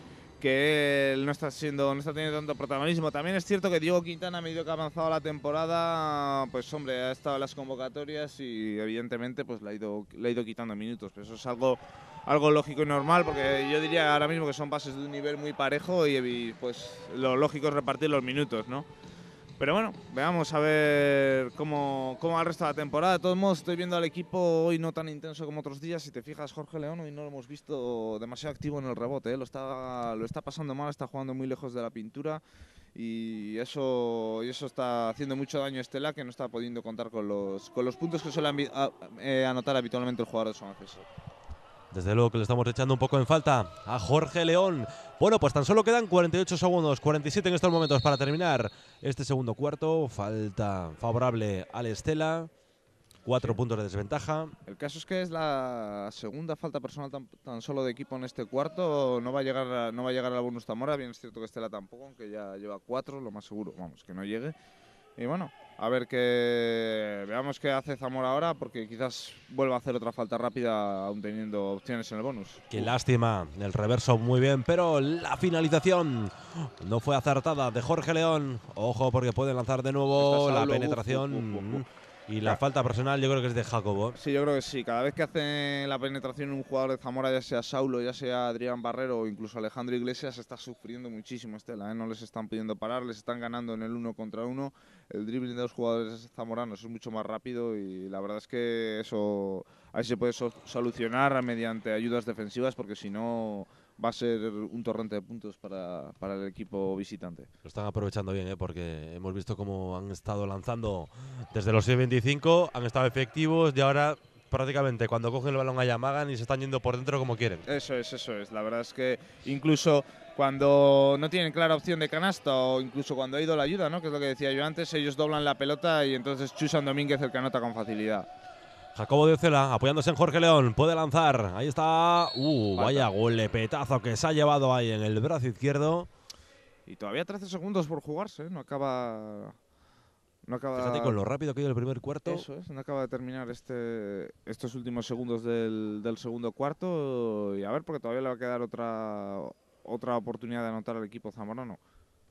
él no está teniendo tanto protagonismo. También es cierto que Diego Quintana, a medida que ha avanzado la temporada, pues hombre, ha estado en las convocatorias y evidentemente pues le ha ido quitando minutos. Pero eso es algo lógico y normal, porque yo diría ahora mismo que son bases de un nivel muy parejo y pues lo lógico es repartir los minutos, ¿no? Pero bueno, veamos a ver cómo va el resto de la temporada. De todos modos, estoy viendo al equipo hoy no tan intenso como otros días. Si te fijas, Jorge León hoy no lo hemos visto demasiado activo en el rebote, ¿eh? Lo está pasando mal, está jugando muy lejos de la pintura y eso está haciendo mucho daño a Estela, que no está pudiendo contar con los puntos que suele anotar habitualmente el jugador de San Acceso. Desde luego que le estamos echando un poco en falta a Jorge León. Bueno, pues tan solo quedan 48 segundos, 47 en estos momentos para terminar este segundo cuarto. Falta favorable al Estela. 4 puntos de desventaja. El caso es que es la segunda falta personal tan solo de equipo en este cuarto. No va a llegar al bonus Zamora. Bien, es cierto que Estela tampoco, aunque ya lleva 4, lo más seguro, vamos, que no llegue. Y bueno, a ver veamos qué hace Zamora ahora, porque quizás vuelva a hacer otra falta rápida aún teniendo opciones en el bonus. Qué lástima, el reverso muy bien, pero la finalización no fue acertada de Jorge León. Ojo, porque puede lanzar de nuevo la penetración. Y la falta personal yo creo que es de Jacobo. Sí, yo creo que sí. Cada vez que hace la penetración un jugador de Zamora, ya sea Saulo, ya sea Adrián Barrero o incluso Alejandro Iglesias, está sufriendo muchísimo Estela, ¿eh? No les están pudiendo parar, les están ganando en el 1 contra 1. El dribbling de los jugadores zamoranos es mucho más rápido y la verdad es que eso ahí se puede solucionar mediante ayudas defensivas, porque si no va a ser un torrente de puntos para el equipo visitante. Lo están aprovechando bien, porque hemos visto cómo han estado lanzando desde los 6.25, han estado efectivos y ahora prácticamente cuando cogen el balón allá amagan y se están yendo por dentro como quieren. Eso es. La verdad es que incluso cuando no tienen clara opción de canasta o incluso cuando ha ido la ayuda, ¿no? Que es lo que decía yo antes, ellos doblan la pelota y entonces Chusan Domínguez el que anota con facilidad. Jacobo de Ocela apoyándose en Jorge León, puede lanzar, ahí está, vaya golepetazo que se ha llevado ahí en el brazo izquierdo. Y todavía 13 segundos por jugarse, ¿eh? No acaba. Fíjate con lo rápido que ha ido el primer cuarto. Eso es, no acaba de terminar estos últimos segundos del segundo cuarto. Y a ver, porque todavía le va a quedar otra oportunidad de anotar al equipo zamorano.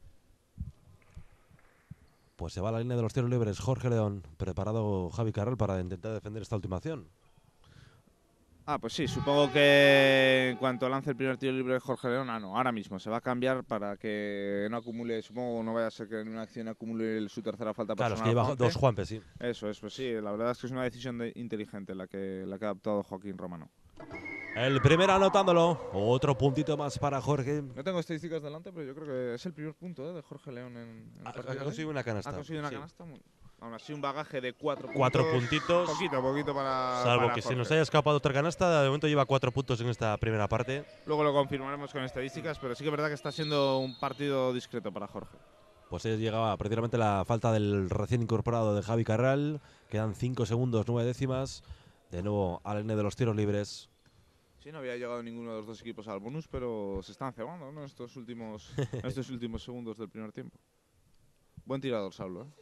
Pues se va a la línea de los tiros libres Jorge León, preparado Javi Carral para intentar defender esta última acción. Pues sí, supongo que en cuanto lance el primer tiro libre de Jorge León, ahora mismo se va a cambiar para que no acumule, supongo no vaya a ser que en una acción acumule su tercera falta personal. Claro, es que lleva dos Juanpes, sí. Eso es, pues sí, la verdad es que es una decisión inteligente la que ha adoptado Joaquín Romano. El primero anotándolo, otro puntito más para Jorge. No tengo estadísticas delante, pero yo creo que es el primer punto de Jorge León en el partido. Ha conseguido una canasta. Ha conseguido una canasta. Aún así, un bagaje de 4 puntos. 4 puntitos. Poquito para. Salvo para que Jorge. se nos haya escapado otra canasta, de momento lleva 4 puntos en esta primera parte. Luego lo confirmaremos con estadísticas, pero sí que es verdad que está siendo un partido discreto para Jorge. Pues llegaba precisamente la falta del recién incorporado de Javi Carral. Quedan 5 segundos, 9 décimas. De nuevo a la línea de los tiros libres. Sí, no había llegado ninguno de los dos equipos al bonus, pero se están cebando, ¿no? Estos últimos segundos del primer tiempo. Buen tirador, Saulo, ¿eh?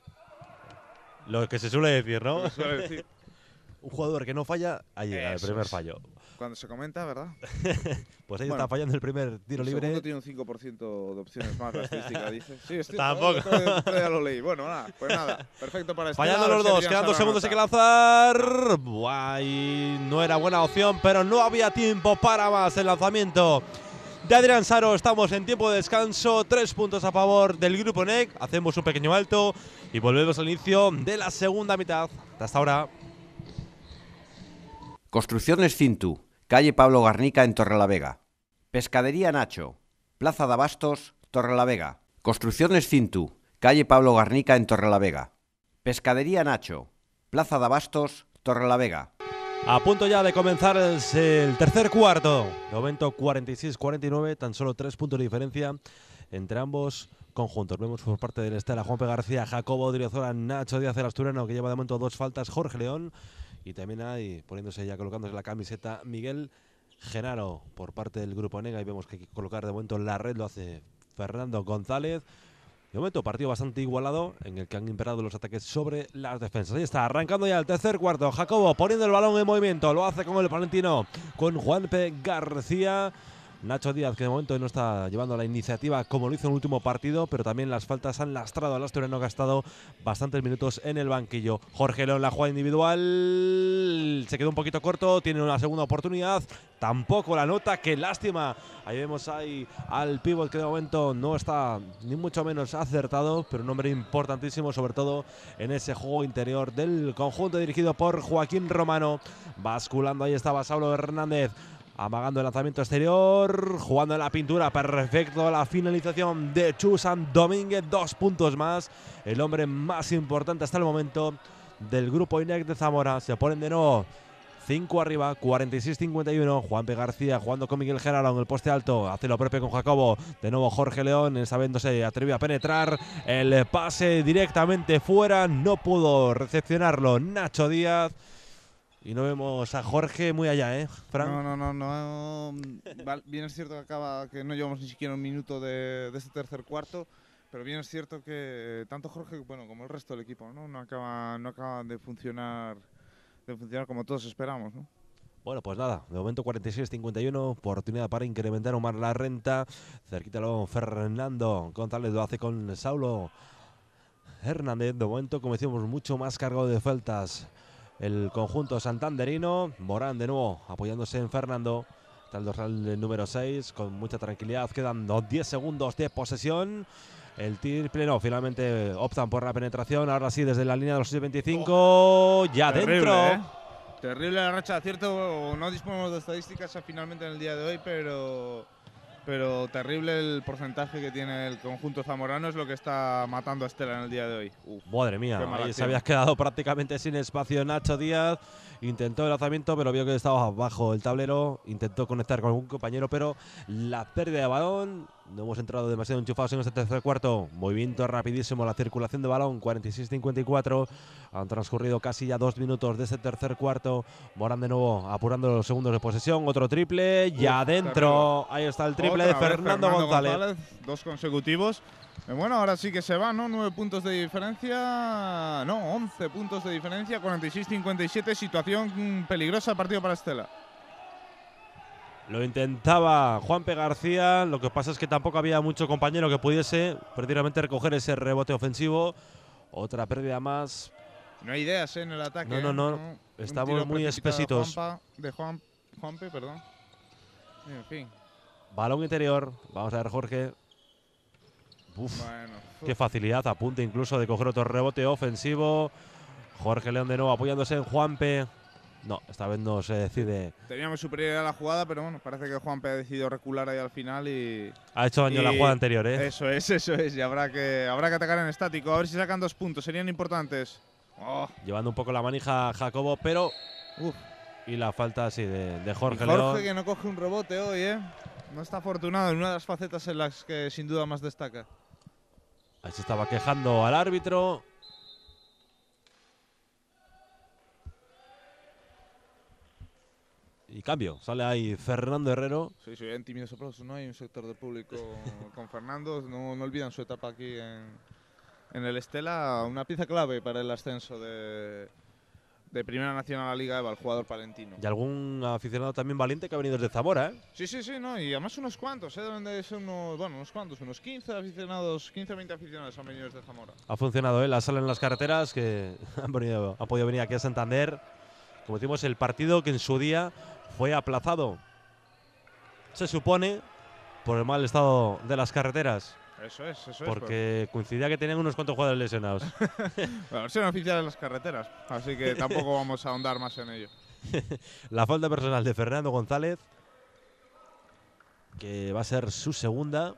Lo que se suele decir, ¿no? Lo que suele decir. Un jugador que no falla, ahí llega el Eso primer es. fallo. Cuando se comenta, ¿verdad? Pues ahí Bueno, está fallando el primer tiro El libre. segundo tiene un 5% de opciones más, la estadística dice. Sí, estoy, Tampoco. Ya lo leí. Bueno, nada, pues nada. Perfecto para Estela. Fallando a ver los si dos, Adrián quedan 2 sabrá segundos, hay que anotar. lanzar. Buah, y no era buena opción, pero no había tiempo para más. El lanzamiento de Adrián Saro. Estamos en tiempo de descanso. 3 puntos a favor del grupo NEC. Hacemos un pequeño alto y volvemos al inicio de la segunda mitad. Hasta ahora. Construcciones Cintu, calle Pablo Garnica en Torrelavega. Pescadería Nacho, Plaza de Abastos, Torrelavega. Construcciones Cintu, calle Pablo Garnica en Torrelavega. Pescadería Nacho, Plaza de Abastos, Torrelavega. A punto ya de comenzar el tercer cuarto. De momento 46-49, tan solo 3 puntos de diferencia entre ambos conjuntos. Vemos por parte del Estela Juanpe García, Jacobo Driozola, Nacho Díaz el asturiano, que lleva de momento 2 faltas, Jorge León. Y también hay, poniéndose ya, colocándose la camiseta, Miguel Genaro por parte del grupo NEC. Y vemos que hay que colocar de momento en la red, lo hace Fernando González. De momento, partido bastante igualado en el que han imperado los ataques sobre las defensas. Ahí está, arrancando ya el tercer cuarto. Jacobo poniendo el balón en movimiento. Lo hace con el palentino, con Juanpe García. Nacho Díaz, que de momento no está llevando la iniciativa como lo hizo en el último partido, pero también las faltas han lastrado al asturiano, que ha estado bastantes minutos en el banquillo. Jorge León, la jugada individual, se quedó un poquito corto, tiene una segunda oportunidad, tampoco la nota, qué lástima. Ahí vemos ahí al pívot, que de momento no está ni mucho menos acertado, pero un hombre importantísimo, sobre todo en ese juego interior del conjunto dirigido por Joaquín Romano. Basculando, ahí estaba Saulo Hernández, amagando el lanzamiento exterior, jugando en la pintura, perfecto la finalización de Chusan Domínguez. 2 puntos más, el hombre más importante hasta el momento del grupo INEC de Zamora. Se ponen de nuevo 5 arriba, 46-51. Juanpe García jugando con Miguel Genaro en el poste alto, hace lo propio con Jacobo. De nuevo Jorge León, esta vez no se atrevió a penetrar, el pase directamente fuera, no pudo recepcionarlo Nacho Díaz. Y no vemos a Jorge muy allá, ¿eh, Fran? No. Bien es cierto que no llevamos ni siquiera un minuto de este tercer cuarto, pero bien es cierto que tanto Jorge como el resto del equipo no acaban de funcionar como todos esperamos, ¿no? Bueno, pues nada, de momento 46-51, oportunidad para incrementar aún más la renta. Cerquita luego Fernando González lo hace con Saulo Hernández. De momento, como decíamos, mucho más cargado de faltas el conjunto santanderino. Morán de nuevo apoyándose en Fernando. Está el dorsal número 6 con mucha tranquilidad. Quedan 10 segundos de posesión. El triple no, finalmente optan por la penetración. Ahora sí, desde la línea de los 6.25. Ya Terrible, dentro. Terrible la racha de acierto. No disponemos de estadísticas finalmente en el día de hoy, pero terrible el porcentaje que tiene el conjunto zamorano. Es lo que está matando a Estela en el día de hoy. Madre mía, qué mala ahí se acción. había quedado prácticamente sin espacio Nacho Díaz. Intentó el lanzamiento, pero vio que estaba bajo el tablero. Intentó conectar con algún compañero, pero la pérdida de balón. No hemos entrado demasiado enchufados en este tercer cuarto. Movimiento rapidísimo, la circulación de balón, 46-54. Han transcurrido casi ya 2 minutos de este tercer cuarto. Morán de nuevo apurando los segundos de posesión. Otro triple, ya adentro. Ahí está el triple de Otra vez Fernando González. 2 consecutivos. Bueno, ahora sí que se va, ¿no? 9 puntos de diferencia. No, 11 puntos de diferencia. 46-57. Situación peligrosa, partido para Estela. Lo intentaba Juanpe García, lo que pasa es que tampoco había mucho compañero que pudiese prácticamente recoger ese rebote ofensivo. Otra pérdida más. No hay ideas en el ataque. No. Estamos muy espesitos. Juanpe, perdón. En fin. Balón interior. Vamos a ver, Jorge. Uf, Bueno. qué facilidad. A punto incluso de coger otro rebote ofensivo. Jorge León de nuevo apoyándose en Juanpe. No, esta vez no se decide. Teníamos superioridad a la jugada, pero bueno, parece que Juanpe ha decidido recular ahí al final y… Ha hecho daño la jugada anterior, ¿eh? Eso es. Y habrá que atacar en estático. A ver si sacan 2 puntos, serían importantes. Oh. Llevando un poco la manija Jacobo, pero… Uf. Y la falta, sí, de Jorge Y León. Jorge, que no coge un rebote hoy, ¿eh? No está afortunado en una de las facetas en las que sin duda más destaca. Ahí se estaba quejando al árbitro. Y cambio, sale ahí Fernando Herrero. Sí, sí, en tímidos aplausos, ¿no? Hay un sector del público con Fernando. No olvidan su etapa aquí en el Estela. Una pieza clave para el ascenso de Primera Nacional a la Liga EVA, el jugador palentino. Y algún aficionado también valiente que ha venido desde Zamora, ¿eh? Sí, sí, sí, no, y además unos cuantos, deben de ser unos cuantos, unos 15 aficionados, 15 o 20 aficionados han venido desde Zamora. Ha funcionado, la sala en las carreteras, que han podido venir aquí a Santander. Como decimos, el partido que en su día fue aplazado, se supone, por el mal estado de las carreteras. Eso es. Porque coincidía que tenían unos cuantos jugadores lesionados. Bueno, son oficiales las carreteras, así que tampoco vamos a ahondar más en ello. La falta personal de Fernando González, que va a ser su segunda.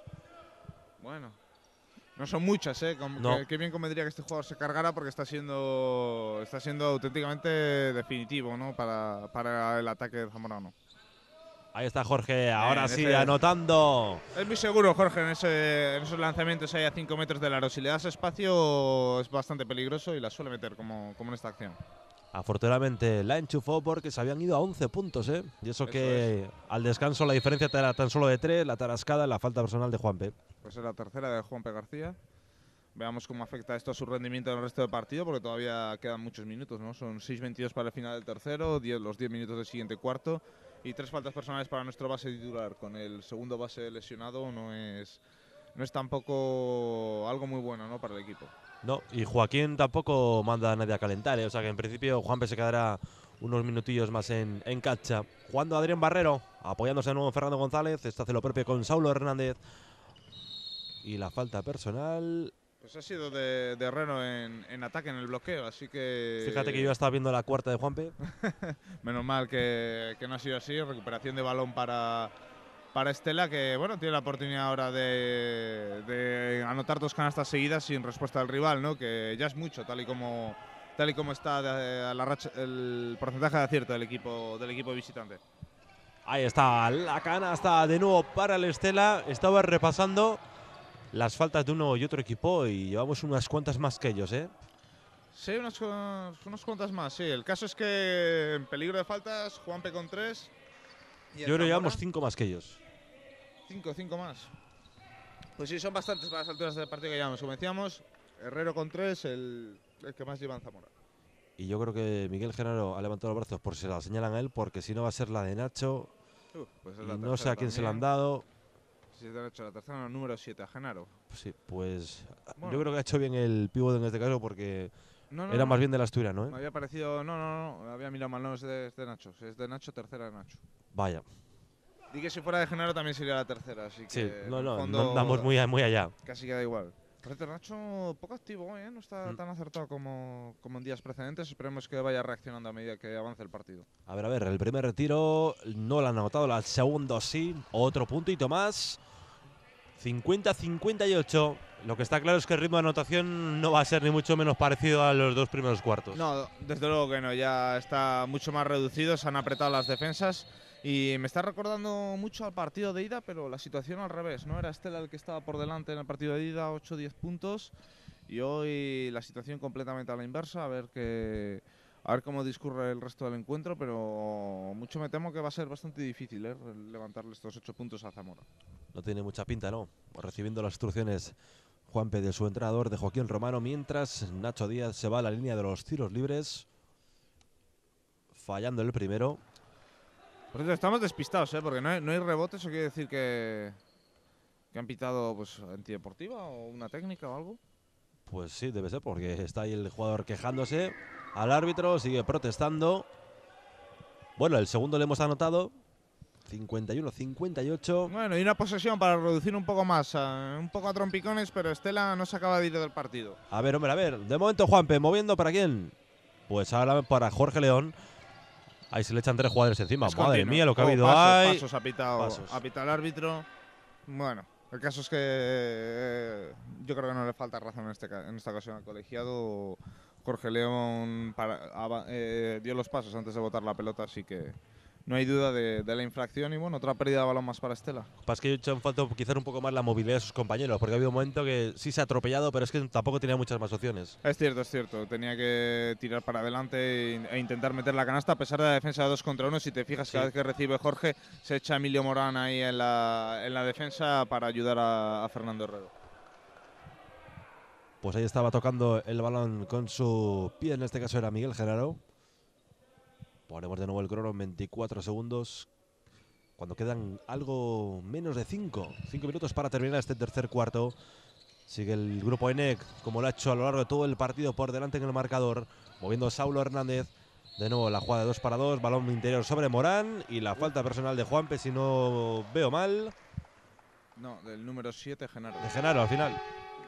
Bueno, no son muchas, No. Qué bien convendría que este jugador se cargara porque está siendo auténticamente definitivo, ¿no? para el ataque de Zamorano. Ahí está Jorge, ahora sí, ese- anotando. Es muy seguro, Jorge, en esos lanzamientos ahí a 5 metros del aro. Si le das espacio es bastante peligroso y la suele meter como en esta acción. Afortunadamente la enchufó porque se habían ido a 11 puntos, ¿eh? Y eso que al descanso la diferencia era tan solo de 3, la tarascada, la falta personal de Juanpe. Pues es la tercera de Juanpe García. Veamos cómo afecta esto a su rendimiento en el resto del partido, porque todavía quedan muchos minutos, ¿no? Son 6:22 para el final del tercero, los 10 minutos del siguiente cuarto y 3 faltas personales para nuestro base titular. Con el segundo base lesionado no es tampoco algo muy bueno, ¿no? para el equipo. No, y Joaquín tampoco manda a nadie a calentar, ¿eh? O sea que en principio Juanpe se quedará unos minutillos más en cancha. Jugando Adrián Barrero, apoyándose de nuevo en Fernando González, este hace lo propio con Saulo Hernández. Y la falta personal. Pues ha sido de Herrero en ataque, en el bloqueo, así que… Fíjate que yo ya estaba viendo la cuarta de Juanpe. Menos mal que no ha sido así. Recuperación de balón para Estela, que bueno, tiene la oportunidad ahora de anotar 2 canastas seguidas sin respuesta del rival, ¿no? Que ya es mucho, tal y como está el porcentaje de acierto del equipo visitante. Ahí está la canasta de nuevo para el Estela. Estaba repasando las faltas de uno y otro equipo y llevamos unas cuantas más que ellos, ¿eh? Sí, unas cuantas más, sí. El caso es que en peligro de faltas, Juanpe con 3. Yo creo que llevamos 5 más que ellos. 5 más. Pues sí, son bastantes para las alturas del partido que llevamos. Como decíamos, Herrero con 3, el que más lleva en Zamora. Y yo creo que Miguel Genaro ha levantado los brazos por si se la señalan a él, porque si no va a ser la de Nacho. Pues Y no sé a quién se la han dado. Sí, de hecho, la tercera, el número 7, a Genaro. Sí, pues Bueno. yo creo que ha hecho bien el pívot en este caso porque No, era más bien del Asturiano, Me ¿eh? había parecido… No, había mirado mal, no, es de Nacho. Es de Nacho, tercera de Nacho. Vaya. Y que si fuera de Genaro también sería la tercera, así que… Sí, en no, el no fondo andamos muy allá. Casi queda igual. Por cierto, Nacho poco activo hoy, ¿eh? No está tan acertado como en días precedentes. Esperemos que vaya reaccionando a medida que avance el partido. A ver, el primer retiro no lo han anotado, el segundo sí. Otro puntito más. 50-58. Lo que está claro es que el ritmo de anotación no va a ser ni mucho menos parecido a los 2 primeros cuartos. No, desde luego que no. Ya está mucho más reducido, se han apretado las defensas. Y me está recordando mucho al partido de ida, pero la situación al revés, ¿no? Era Estela el que estaba por delante en el partido de ida, 8-10 puntos. Y hoy la situación completamente a la inversa. A ver cómo discurre el resto del encuentro, pero mucho me temo que va a ser bastante difícil, levantarle estos 8 puntos a Zamora. No tiene mucha pinta, ¿no? Recibiendo las instrucciones Juanpe de su entrenador, de Joaquín Romano, mientras Nacho Díaz se va a la línea de los tiros libres, fallando el primero. Por cierto, estamos despistados, porque no hay rebotes. ¿Eso quiere decir que han pitado pues antideportiva o una técnica o algo? Pues sí, debe ser, porque está ahí el jugador quejándose al árbitro, sigue protestando. Bueno, el segundo le hemos anotado, 51-58. Bueno, y una posesión para reducir un poco más, un poco a trompicones, pero Estela no se acaba de ir del partido. A ver, hombre, a ver. De momento Juanpe, moviendo ¿para quién? Pues ahora para Jorge León. Ahí se le echan 3 jugadores encima. Madre mía, lo que ha habido ahí. Pasos, ha pitado el árbitro. Bueno, el caso es que yo creo que no le falta razón en esta ocasión al colegiado. Jorge León dio los pasos antes de botar la pelota, así que no hay duda de la infracción y bueno, otra pérdida de balón más para Estela. Pasa que he hecho en falta quizás un poco más la movilidad de sus compañeros, porque ha habido un momento que sí se ha atropellado, pero es que tampoco tenía muchas más opciones. Es cierto. Tenía que tirar para adelante e intentar meter la canasta, a pesar de la defensa de 2 contra 1. Si te fijas, cada vez que recibe Jorge, se echa Emilio Morán ahí en la defensa para ayudar a Fernando Herrero. Pues ahí estaba tocando el balón con su pie, en este caso era Miguel Genaro. Ponemos de nuevo el crono en 24 segundos. Cuando quedan algo menos de 5 minutos para terminar este tercer cuarto. Sigue el grupo ENEC, como lo ha hecho a lo largo de todo el partido, por delante en el marcador. Moviendo Saulo Hernández. De nuevo la jugada de 2 para 2. Balón interior sobre Morán. Y la falta personal de Juanpe, si no veo mal. No, del número 7, Genaro. De Genaro al final.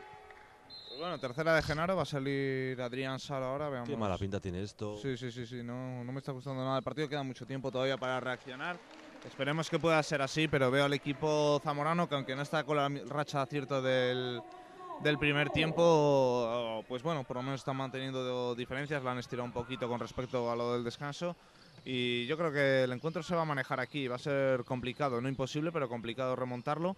Bueno, tercera de Genaro, va a salir Adrián Sala ahora, veamos. Qué mala pinta tiene esto. Sí, no me está gustando nada el partido, queda mucho tiempo todavía para reaccionar. Esperemos que pueda ser así, pero veo al equipo zamorano que aunque no está con la racha de acierto del primer tiempo, pues bueno, por lo menos están manteniendo diferencias, la han estirado un poquito con respecto a lo del descanso. Y yo creo que el encuentro se va a manejar aquí, va a ser complicado, no imposible, pero complicado remontarlo.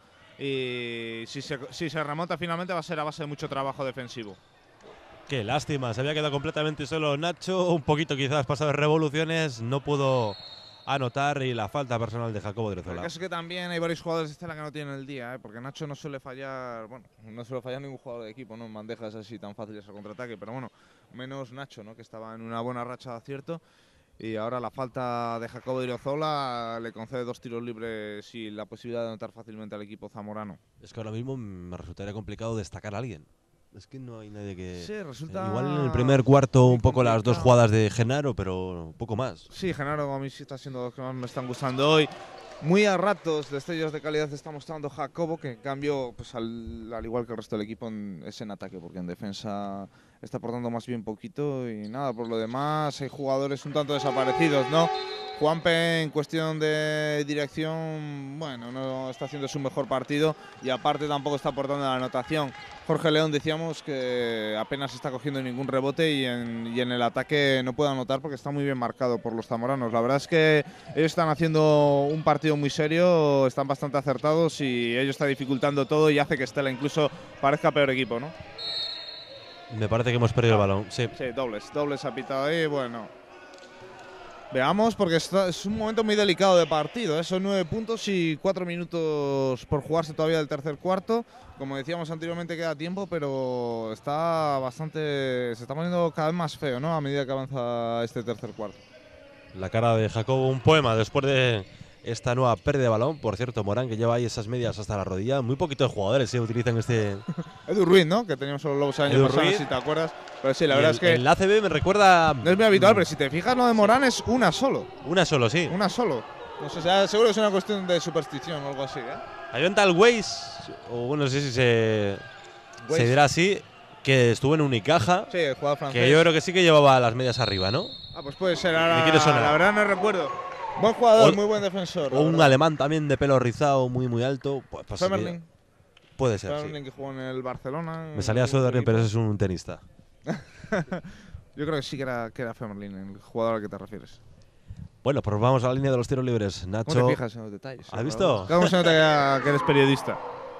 Y si se remonta finalmente va a ser a base de mucho trabajo defensivo. Qué lástima, se había quedado completamente solo Nacho, un poquito quizás pasado de revoluciones, no pudo anotar y la falta personal de Jacobo Odriozola. Es que también hay varios jugadores de Estela que no tienen el día, porque Nacho no suele fallar, bueno, no suele fallar ningún jugador de equipo, ¿no? En bandejas así tan fáciles al contraataque, pero bueno, menos Nacho, ¿no? Que estaba en una buena racha de acierto. Y ahora la falta de Jacobo Odriozola le concede 2 tiros libres y la posibilidad de anotar fácilmente al equipo zamorano. Es que ahora mismo me resultaría complicado destacar a alguien. Es que no hay nadie que… Sí, resulta… Igual en el primer cuarto un poco las 2 jugadas de Genaro, pero un poco más. Sí, Genaro a mí sí está siendo los que más me están gustando hoy. Muy a ratos destellos de calidad está mostrando Jacobo, que en cambio, pues al igual que el resto del equipo, es en ataque, porque en defensa está aportando más bien poquito. Y nada, por lo demás, hay jugadores un tanto desaparecidos, ¿no? Juanpe, en cuestión de dirección, bueno, no está haciendo su mejor partido y aparte tampoco está aportando la anotación. Jorge León, decíamos que apenas está cogiendo ningún rebote y en el ataque no puede anotar porque está muy bien marcado por los zamoranos. La verdad es que ellos están haciendo un partido muy serio, están bastante acertados y ello está dificultando todo y hace que Estela incluso parezca peor equipo, ¿no? Me parece que hemos perdido el balón, sí. Sí, dobles ha pitado ahí, bueno… Veamos, porque es un momento muy delicado de partido, ¿eh? Son 9 puntos y 4 minutos por jugarse todavía del tercer cuarto. Como decíamos anteriormente, queda tiempo, pero está se está poniendo cada vez más feo, ¿no? A medida que avanza este tercer cuarto. La cara de Jacobo, un poema después de esta nueva pérdida de balón. Por cierto, Morán, que lleva ahí esas medias hasta la rodilla. Muy poquitos jugadores se utilizan este… Edu Ruiz, ¿no? Que teníamos solo Lobos el año pasado, si te acuerdas. Pero sí, la verdad es que… El ACB me recuerda… No es muy habitual, pero si te fijas, lo de Morán es una solo. Una solo, sí. Una solo. No sé, seguro que es una cuestión de superstición o algo así, ¿eh? Hay un tal Weiss, o bueno, no sé si se dirá así, que estuvo en Unicaja. Sí, el jugador francés. Que yo creo que sí que llevaba las medias arriba, ¿no? Ah, pues puede ser. Ahora, ¿Me quiere sonar? La verdad no recuerdo. Buen jugador, muy buen defensor. O un alemán también de pelo rizado, muy alto. Pues Femerling. Puede ser, Femerling, que jugó en el Barcelona. Me salía Söderling, pero ese es un tenista. Yo creo que sí que era Femerling, el jugador al que te refieres. Bueno, pues vamos a la línea de los tiros libres. Nacho… ¿Cómo te fijas en los detalles? ¿Has visto? ¿Cómo se nota que eres periodista?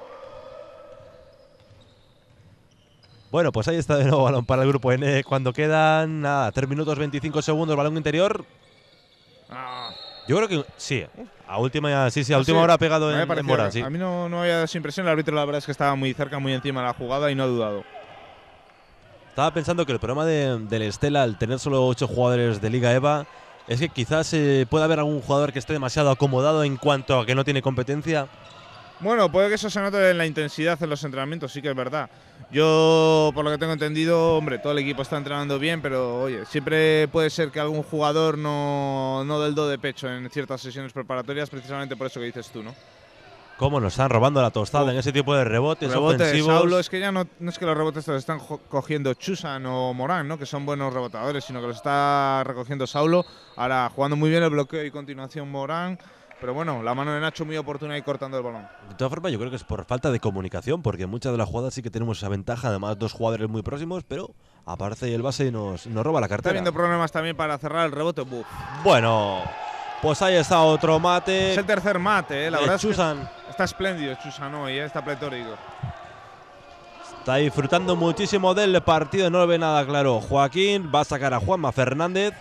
Bueno, pues ahí está de nuevo balón para el grupo N. Cuando quedan 3 minutos 25 segundos, balón interior. Yo creo que sí. A última hora ha pegado en Morán, sí. A mí no me había dado esa impresión. El árbitro la verdad es que estaba muy cerca, muy encima de la jugada y no ha dudado. Estaba pensando que el problema del Estela, al tener solo 8 jugadores de Liga EVA, es que quizás pueda haber algún jugador que esté demasiado acomodado en cuanto a que no tiene competencia. Bueno, puede que eso se note en la intensidad en los entrenamientos, sí que es verdad. Yo, por lo que tengo entendido, hombre, todo el equipo está entrenando bien, pero oye, siempre puede ser que algún jugador no del do de pecho en ciertas sesiones preparatorias, precisamente por eso que dices tú, ¿no? ¿Cómo nos están robando la tostada en ese tipo de rebotes ofensivos? De Saulo, es que ya no es que los rebotes los están cogiendo Chusan o Morán, ¿no? Que son buenos rebotadores, sino que los está recogiendo Saulo. Ahora jugando muy bien el bloqueo y continuación Morán. Pero bueno, la mano de Nacho muy oportuna y cortando el balón. De todas formas, yo creo que es por falta de comunicación, porque en muchas de las jugadas sí que tenemos esa ventaja, además 2 jugadores muy próximos, pero aparece el base y nos roba la cartera. Está habiendo problemas también para cerrar el rebote. Buf. Bueno, Pues ahí está otro mate. Es el tercer mate, la verdad. Chusan. Es que está espléndido Chusan hoy, está pletórico. Está disfrutando muchísimo del partido, no lo ve nada claro. Joaquín va a sacar a Juanma Fernández.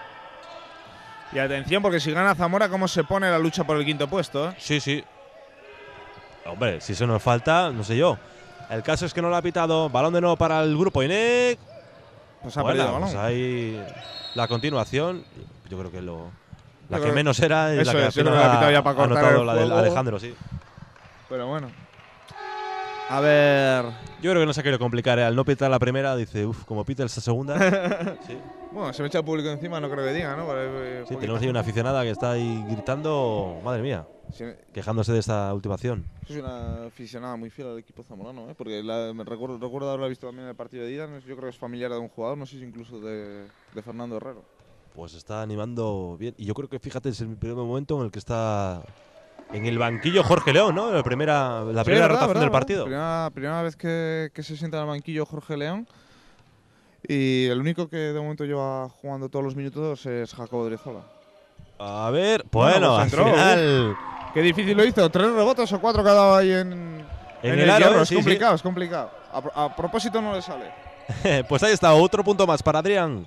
Y atención, porque si gana Zamora, ¿cómo se pone la lucha por el quinto puesto? Sí, sí. Hombre, si eso nos falta, no sé yo. El caso es que no lo ha pitado. Balón de nuevo para el grupo INEC. Pues ha perdido el balón. Pues ahí la continuación. Yo creo que la Yo que creo menos era es eso la que es, yo al creo final que la ha pitado ya para ha cortar anotado el la del juego. Alejandro, sí. Pero bueno. A ver. Yo creo que no se ha querido complicar. Al no pitar la primera, dice, uff, como pita esa segunda. Sí. Bueno, se me echa el público encima, no creo que diga, ¿no? Sí, tenemos ahí una aficionada que está ahí gritando, madre mía, Sí, quejándose de esta última acción. es una aficionada muy fiel al equipo zamorano, ¿eh? Porque me recuerdo haberla visto también en el partido de ida. Yo creo que es familiar de un jugador, no sé si incluso de Fernando Herrero. Pues está animando bien. Y yo creo que, fíjate, es el primer momento en el que está en el banquillo Jorge León, ¿no? La primera rotación del partido. Primera vez que se sienta en el banquillo Jorge León. Y el único que de momento lleva jugando todos los minutos es Jacobo Driozola. A ver, Bueno, bueno, pues al entró, final… Qué difícil lo hizo, 3 rebotes o 4 que ha dado ahí en el aro, hierro. Es sí, complicado, es complicado. A propósito no le sale. Pues ahí está, otro punto más para Adrián.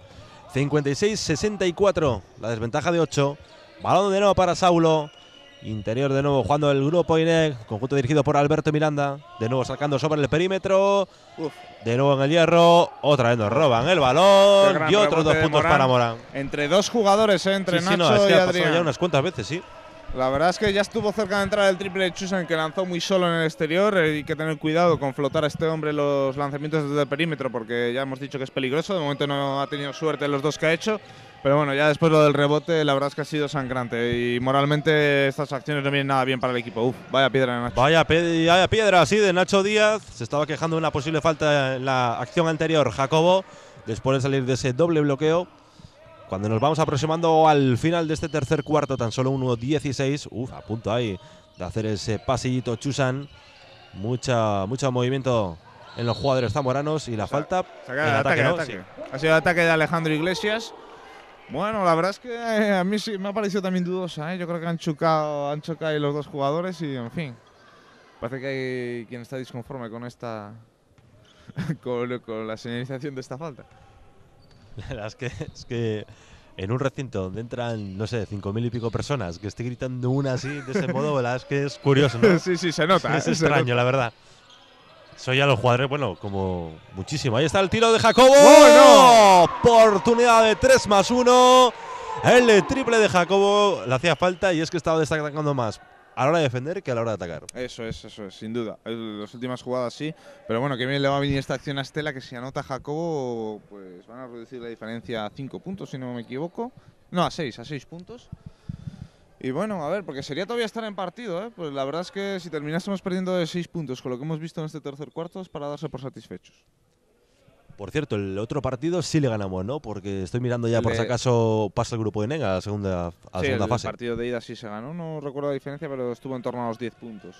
56-64, la desventaja de 8. Balón de nuevo para Saulo. Interior de nuevo jugando el grupo INEC, conjunto dirigido por Alberto Miranda. De nuevo sacando sobre el perímetro. Uf. De nuevo en el hierro. Otra vez nos roban el balón. Qué Y otros gran 2 rebote de puntos Morán. para Morán. Entre dos jugadores, entre Sí, Nacho no, es que y ha pasado Adrián. ya unas cuantas veces, sí. La verdad es que ya estuvo cerca de entrar el triple de Chusan, que lanzó muy solo en el exterior. Hay que tener cuidado con flotar a este hombre los lanzamientos desde el perímetro, porque ya hemos dicho que es peligroso. De momento no ha tenido suerte en los 2 que ha hecho. Pero bueno, ya después lo del rebote, la verdad es que ha sido sangrante. Y moralmente estas acciones no vienen nada bien para el equipo. Uf, vaya piedra de Nacho. Vaya piedra, sí, de Nacho Díaz. Se estaba quejando de una posible falta en la acción anterior, Jacobo, después de salir de ese doble bloqueo. Cuando nos vamos aproximando al final de este tercer cuarto, tan solo 1-16, a punto ahí de hacer ese pasillito Chusan. Mucho movimiento en los jugadores zamoranos y la falta Se en acaba ataque, de ¿no? ataque. Sí. Ha sido el ataque de Alejandro Iglesias. Bueno, la verdad es que a mí sí me ha parecido también dudosa, ¿eh? Yo creo que han chocado ahí los dos jugadores y, en fin, parece que hay quien está disconforme con esta con la señalización de esta falta. La verdad es que en un recinto donde entran, no sé, 5.000 y pico personas, que esté gritando una así, de ese modo, la verdad es que es curioso, ¿no? Sí, se nota. Es se extraño, nota. la verdad. Soy a los jugadores, bueno, como muchísimo. Ahí está el tiro de Jacobo. ¡Oh, Oportunidad de 3+1. El triple de Jacobo le hacía falta y es que estaba destacando más a la hora de defender que a la hora de atacar. Eso es, sin duda. Las últimas jugadas sí, pero bueno, que bien le va a venir esta acción a Estela, que si anota Jacobo, pues van a reducir la diferencia a 5 puntos, si no me equivoco. No, a 6 puntos. Y bueno, a ver, porque sería todavía estar en partido, ¿eh? Pues la verdad es que si terminásemos perdiendo de 6 puntos con lo que hemos visto en este tercer cuarto es para darse por satisfechos. Por cierto, el otro partido sí le ganamos, ¿no? Porque estoy mirando ya por si acaso pasa el grupo de Nega a la segunda Sí, el fase. partido de ida sí se ganó, no recuerdo la diferencia, pero estuvo en torno a los 10 puntos.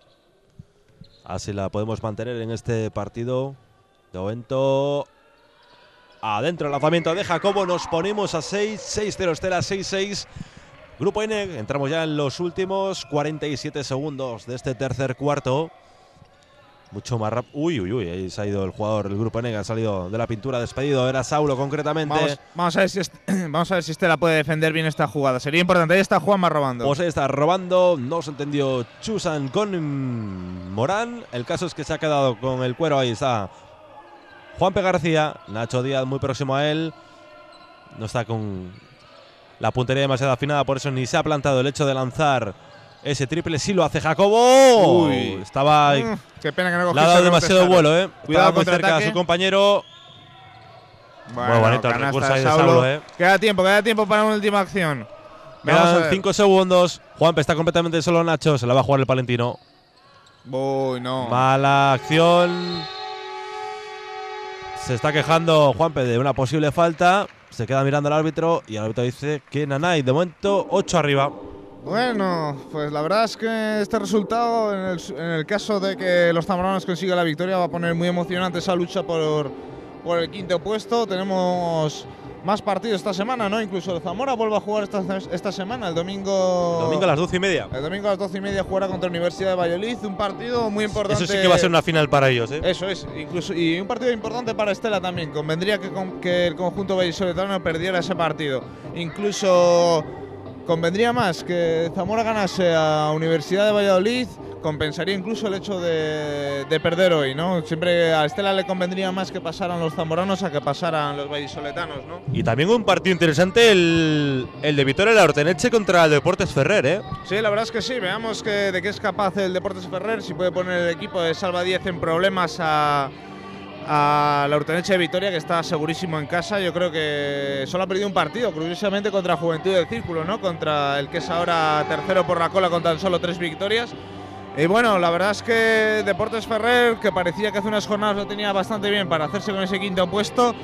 Así la podemos mantener en este partido. De momento, adentro el lanzamiento de Jacobo, nos ponemos a 6-0 Estela, 6-6. Grupo INEC, entramos ya en los últimos 47 segundos de este tercer cuarto. Mucho más rápido. Uy, ahí se ha ido el jugador del Grupo INEC, ha salido de la pintura, despedido. Era Saulo concretamente. Vamos a ver si Estela puede defender bien esta jugada. Sería importante. Ahí está Juanma robando. Pues ahí está robando. No se entendió Chusan con Morán. El caso es que se ha quedado con el cuero. Ahí está Juanpe García. Nacho Díaz muy próximo a él. No está con la puntería demasiado afinada, por eso ni se ha plantado el hecho de lanzar ese triple. Sí lo hace Jacobo. Uy. Estaba qué pena que no le ha dado demasiado vuelo, ¿eh? Cuidado, estaba muy cerca a contraataque. su compañero. Bueno, Muy bonito el canasta recurso ahí de Saulo. Saulo, ¿eh? Queda tiempo para una última acción. Vamos a Quedan ver. 5 segundos. Juanpe está completamente solo. Nacho se la va a jugar el palentino. Uy, no. Mala acción. Se está quejando Juanpe de una posible falta. Se queda mirando al árbitro y el árbitro dice que Nanay, de momento 8 arriba. Bueno, pues la verdad es que este resultado, en el caso de que los zamoranos consigan la victoria, va a poner muy emocionante esa lucha por por el quinto puesto. Tenemos más partidos esta semana, ¿no? Incluso el Zamora vuelve a jugar esta semana, el domingo. Domingo a las 12:30. El domingo a las 12:30 jugará contra Universidad de Valladolid, un partido muy importante. Eso sí que va a ser una final para ellos, ¿eh? Eso es, incluso, y un partido importante para Estela también. Convendría que el conjunto vallisoletano perdiera ese partido. Incluso convendría más que Zamora ganase a Universidad de Valladolid. Compensaría incluso el hecho de perder hoy, ¿no? Siempre a Estela le convendría más que pasaran los zamoranos a que pasaran los vallisoletanos, ¿no? Y también un partido interesante el de Vitoria La Orteneche contra el Deportes Ferrer, ¿eh? Sí, la verdad es que sí. Veamos de qué es capaz el Deportes Ferrer, si puede poner el equipo de Salva 10 en problemas a la Orteneche de Vitoria, que está segurísimo en casa. Yo creo que solo ha perdido un partido, curiosamente contra Juventud del Círculo, ¿no? Contra el que es ahora tercero por la cola con tan solo 3 victorias. Y bueno, la verdad es que Deportes Ferrer, que parecía que hace unas jornadas lo tenía bastante bien para hacerse con ese quinto puesto,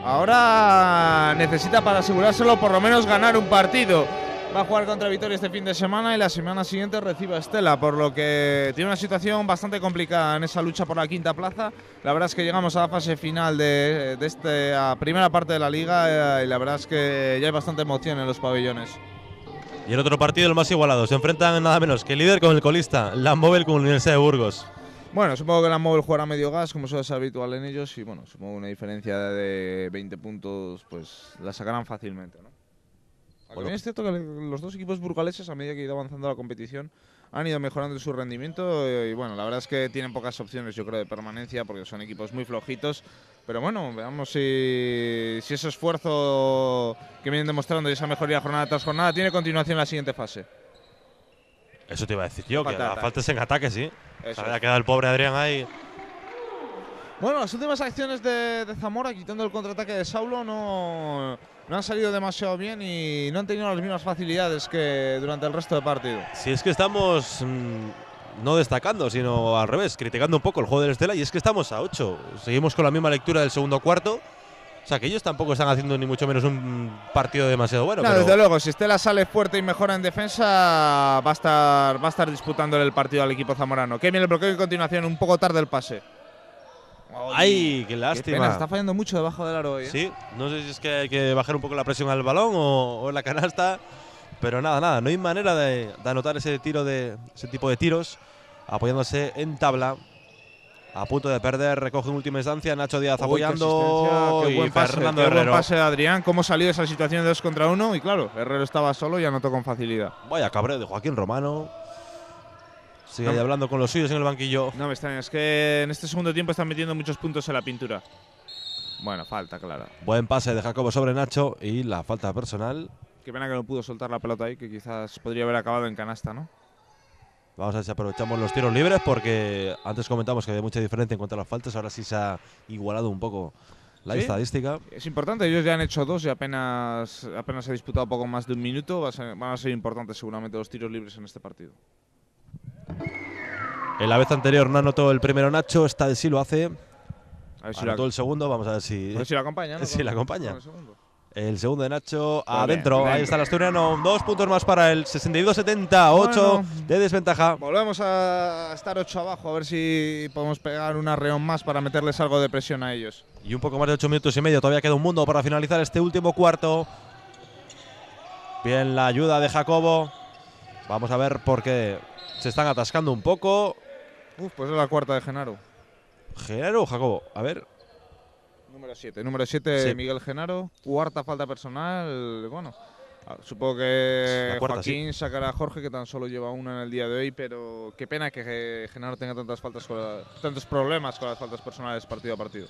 ahora necesita para asegurárselo por lo menos ganar un partido. Va a jugar contra Vitoria este fin de semana y la semana siguiente recibe a Estela, por lo que tiene una situación bastante complicada en esa lucha por la quinta plaza. La verdad es que llegamos a la fase final de esta primera parte de la liga y la verdad es que ya hay bastante emoción en los pabellones. Y el otro partido, el más igualado, se enfrentan nada menos que el líder con el colista, la Móvil con la Universidad de Burgos. Bueno, supongo que la Móvil jugará medio gas, como suele ser habitual en ellos, y bueno, supongo que una diferencia de 20 puntos pues la sacarán fácilmente, ¿no? Bueno, es cierto que los dos equipos burgaleses, a medida que ha ido avanzando la competición, han ido mejorando su rendimiento y bueno, la verdad es que tienen pocas opciones, yo creo, de permanencia, porque son equipos muy flojitos. Pero bueno, veamos si ese esfuerzo que vienen demostrando y esa mejoría jornada tras jornada tiene continuación en la siguiente fase. Eso te iba a decir yo, que la falta es en ataque, sí. Se había quedado el pobre Adrián ahí. Bueno, las últimas acciones de Zamora, quitando el contraataque de Saulo, no han salido demasiado bien y no han tenido las mismas facilidades que durante el resto del partido. Si es que estamos no destacando, sino al revés, criticando un poco el juego del Estela, y es que estamos a 8. Seguimos con la misma lectura del segundo cuarto. O sea, que ellos tampoco están haciendo ni mucho menos un partido demasiado bueno. No, pero desde luego, si Estela sale fuerte y mejora en defensa, va a estar disputándole el partido al equipo zamorano. Que viene el bloqueo y continuación, un poco tarde el pase. ¡Ay, qué lástima! Qué pena, está fallando mucho debajo del aro hoy, ¿eh? Sí, no sé si es que hay que bajar un poco la presión al balón o en la canasta, pero nada, no hay manera de anotar ese tipo de tiros, apoyándose en tabla. A punto de perder, recoge en última instancia Nacho Díaz apoyando qué buen y pase, Fernando qué Herrero. buen pase de Adrián, cómo salió de esa situación de 2 contra 1 y claro, Herrero estaba solo y anotó con facilidad. Vaya cabreo de Joaquín Romano. Sigue ahí hablando con los suyos en el banquillo. No me extraña, es que en este segundo tiempo están metiendo muchos puntos en la pintura. Bueno, falta, clara. Buen pase de Jacobo sobre Nacho y la falta personal. Qué pena que no pudo soltar la pelota ahí, que quizás podría haber acabado en canasta, ¿no? Vamos a ver si aprovechamos los tiros libres, porque antes comentamos que había mucha diferencia en cuanto a las faltas. Ahora sí se ha igualado un poco la estadística. Es importante, ellos ya han hecho 2 y apenas se ha disputado poco más de un minuto. Van a ser importantes seguramente los tiros libres en este partido. En la vez anterior no anotó el primero Nacho, esta vez sí lo hace. A ver si Anotó el segundo, vamos a ver si la acompaña, ¿no? si la acompaña. Con El segundo de Nacho Vale, adentro. dentro. Ahí está el asturiano. 2 puntos más para el 62-70. 8 Bueno. de desventaja. Volvemos a estar 8 abajo, a ver si podemos pegar un arreón más para meterles algo de presión a ellos. Y un poco más de 8 minutos y medio. Todavía queda un mundo para finalizar este último cuarto. Bien la ayuda de Jacobo. Vamos a ver por qué se están atascando un poco. Pues es la cuarta de Genaro. ¿Genaro o Jacobo? A ver. Número 7 Sí. Miguel Genaro. Cuarta falta personal. Bueno, supongo que La cuarta, Joaquín sacará a Jorge, que tan solo lleva una en el día de hoy, pero qué pena que Genaro tenga tantos problemas con las faltas personales partido a partido.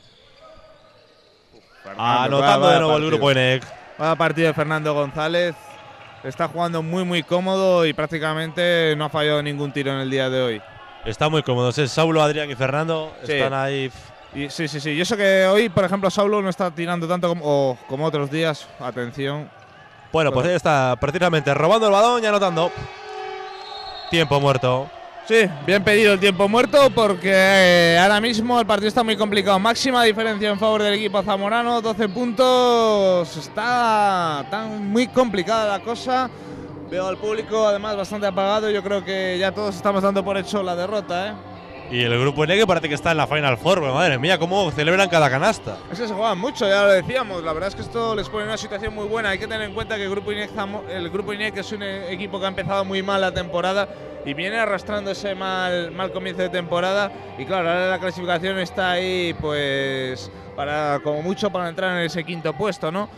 Anotando de nuevo el grupo ENEC. Vaya partido de Fernando González. Está jugando muy cómodo y prácticamente no ha fallado ningún tiro en el día de hoy. Está muy cómodos. Es Saulo, Adrián y Fernando. Sí. Están ahí. Y, sí. Y eso que hoy, por ejemplo, Saulo no está tirando tanto como otros días. Atención. Bueno, pues ahí está, precisamente robando el balón y anotando. Tiempo muerto. Sí, bien pedido el tiempo muerto porque ahora mismo el partido está muy complicado. Máxima diferencia en favor del equipo zamorano, 12 puntos. Está muy complicada la cosa. Veo al público además bastante apagado. Yo creo que ya todos estamos dando por hecho la derrota, ¿eh? Y el grupo N que parece que está en la Final Four. Pero madre mía, cómo celebran cada canasta. Es que se juegan mucho, ya lo decíamos. La verdad es que esto les pone en una situación muy buena. Hay que tener en cuenta que el Grupo INEC es un equipo que ha empezado muy mal la temporada y viene arrastrando ese mal comienzo de temporada. Y claro, ahora la clasificación está ahí, pues, para como mucho para entrar en ese quinto puesto, ¿no?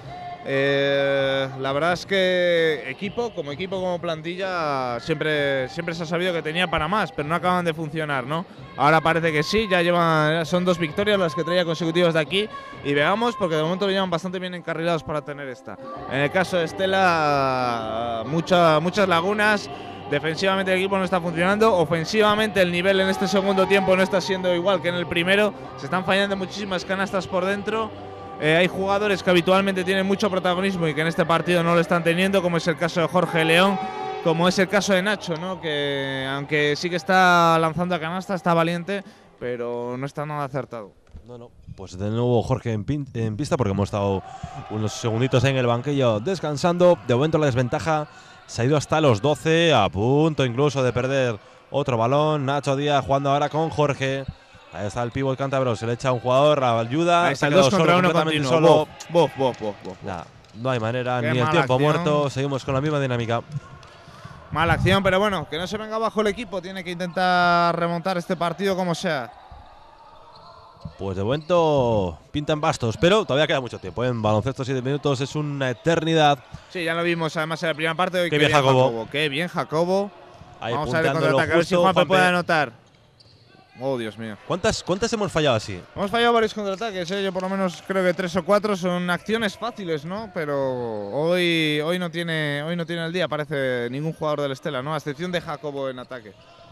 La verdad es que como plantilla, siempre se ha sabido que tenía para más, pero no acaban de funcionar, ¿no? Ahora parece que sí, son 2 victorias las que traía consecutivas de aquí, y veamos, porque de momento lo llevan bastante bien encarrilados para tener esta. En el caso de Estela, muchas lagunas. Defensivamente el equipo no está funcionando, ofensivamente el nivel en este segundo tiempo no está siendo igual que en el primero, se están fallando muchísimas canastas por dentro. Hay jugadores que habitualmente tienen mucho protagonismo y que en este partido no lo están teniendo, como es el caso de Jorge León, como es el caso de Nacho, ¿no? Que aunque sí que está lanzando a canasta, está valiente, pero no está nada acertado. No. Pues de nuevo Jorge en pista, porque hemos estado unos segunditos en el banquillo descansando. De momento la desventaja se ha ido hasta los 12, a punto incluso de perder otro balón. Nacho Díaz jugando ahora con Jorge. Ahí está el pívot cántabro, se le echa a un jugador, la ayuda. Ahí está el 2 contra 1 continuo. Solo. No hay manera, Qué ni el tiempo acción. muerto. Seguimos con la misma dinámica. Mala acción, pero bueno, que no se venga abajo el equipo. Tiene que intentar remontar este partido como sea. Pues de momento pintan bastos, pero todavía queda mucho tiempo. En baloncesto 7 minutos es una eternidad. Sí, ya lo vimos además en la primera parte. Hoy Qué bien Jacobo. Qué bien Jacobo. Ahí Vamos a ver el punteándolo contraataque, a ver si justo, Juanpe puede Juanpe. anotar. Oh, Dios mío. ¿Cuántas hemos fallado así? Hemos fallado varios contraataques, yo por lo menos creo que 3 o 4 son acciones fáciles, ¿no? Pero hoy no tiene el día, parece ningún jugador del Estela, ¿no? A excepción de Jacobo en ataque.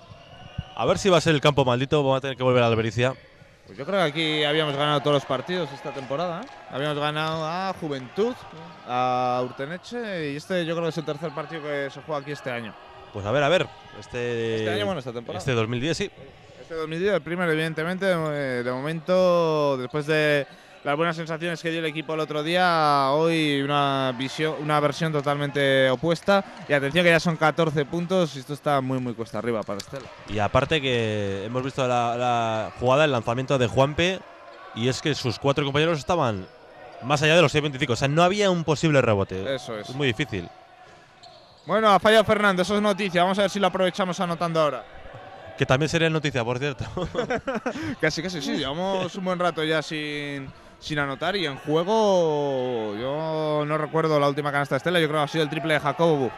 A ver si va a ser el campo maldito. Vamos a tener que volver a Albericia. Pues yo creo que aquí habíamos ganado todos los partidos esta temporada, ¿eh? Habíamos ganado a Juventud, a Urteneche, y este yo creo que es el tercer partido que se juega aquí este año. Pues a ver. Este año, bueno, esta temporada. Este 2010, sí. Este 2010, el primero, evidentemente. De momento, después de las buenas sensaciones que dio el equipo el otro día, hoy una versión totalmente opuesta. Y atención que ya son 14 puntos y esto está muy cuesta arriba para Estela. Y aparte que hemos visto la jugada, el lanzamiento de Juanpe, y es que sus 4 compañeros estaban más allá de los 6.25. O sea, no había un posible rebote. Eso es. Es muy difícil. Bueno, ha fallado Fernando, eso es noticia. Vamos a ver si lo aprovechamos anotando ahora. Que también sería noticia, por cierto. Casi, sí. Llevamos un buen rato ya sin anotar y en juego yo no recuerdo la última canasta de Estela. Yo creo que ha sido el triple de Jacobo.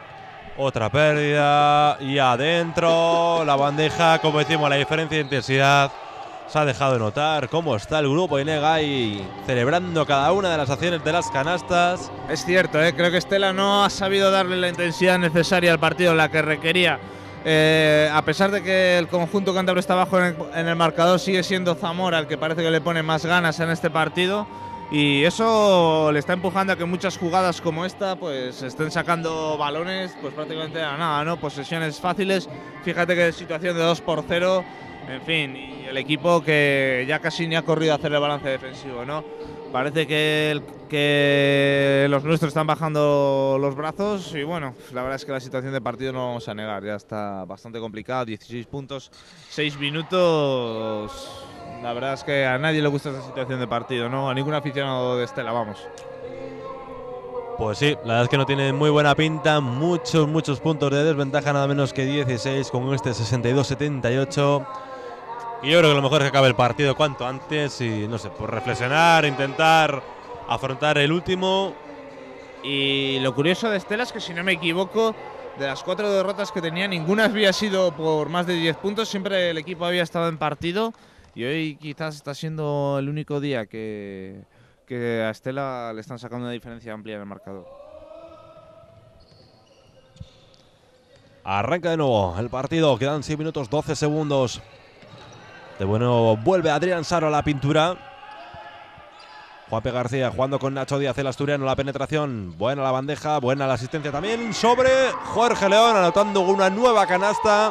Otra pérdida y adentro la bandeja, como decimos, la diferencia de intensidad se ha dejado de notar. Cómo está el grupo INEC ahí celebrando cada una de las acciones de las canastas. Es cierto, creo que Estela no ha sabido darle la intensidad necesaria al partido, la que requería. A pesar de que el conjunto cántabro está abajo en el marcador, sigue siendo Zamora el que parece que le pone más ganas en este partido. Y eso le está empujando a que muchas jugadas como esta pues estén sacando balones pues prácticamente a nada, ¿no? Posesiones fáciles. Fíjate que situación de 2-0, en fin, y el equipo que ya casi ni ha corrido a hacer el balance defensivo, ¿no? Parece que los nuestros están bajando los brazos y bueno, la verdad es que la situación de partido no vamos a negar, ya está bastante complicada, 16 puntos, 6 minutos. La verdad es que a nadie le gusta esta situación de partido, ¿no? A ningún aficionado de Estela, vamos. Pues sí, la verdad es que no tiene muy buena pinta, muchos puntos de desventaja, nada menos que 16 con este 62-78. Y yo creo que lo mejor es que acabe el partido cuanto antes y, no sé, pues reflexionar, intentar afrontar el último. Y lo curioso de Estela es que, si no me equivoco, de las 4 derrotas que tenía, ninguna había sido por más de 10 puntos. Siempre el equipo había estado en partido y hoy quizás está siendo el único día que a Estela le están sacando una diferencia amplia en el marcador. Arranca de nuevo el partido, quedan 6 minutos 12 segundos. De bueno, vuelve Adrián Saro a la pintura. Juanpe García jugando con Nacho Díaz, el asturiano, la penetración. Buena la bandeja, buena la asistencia también sobre Jorge León, anotando una nueva canasta.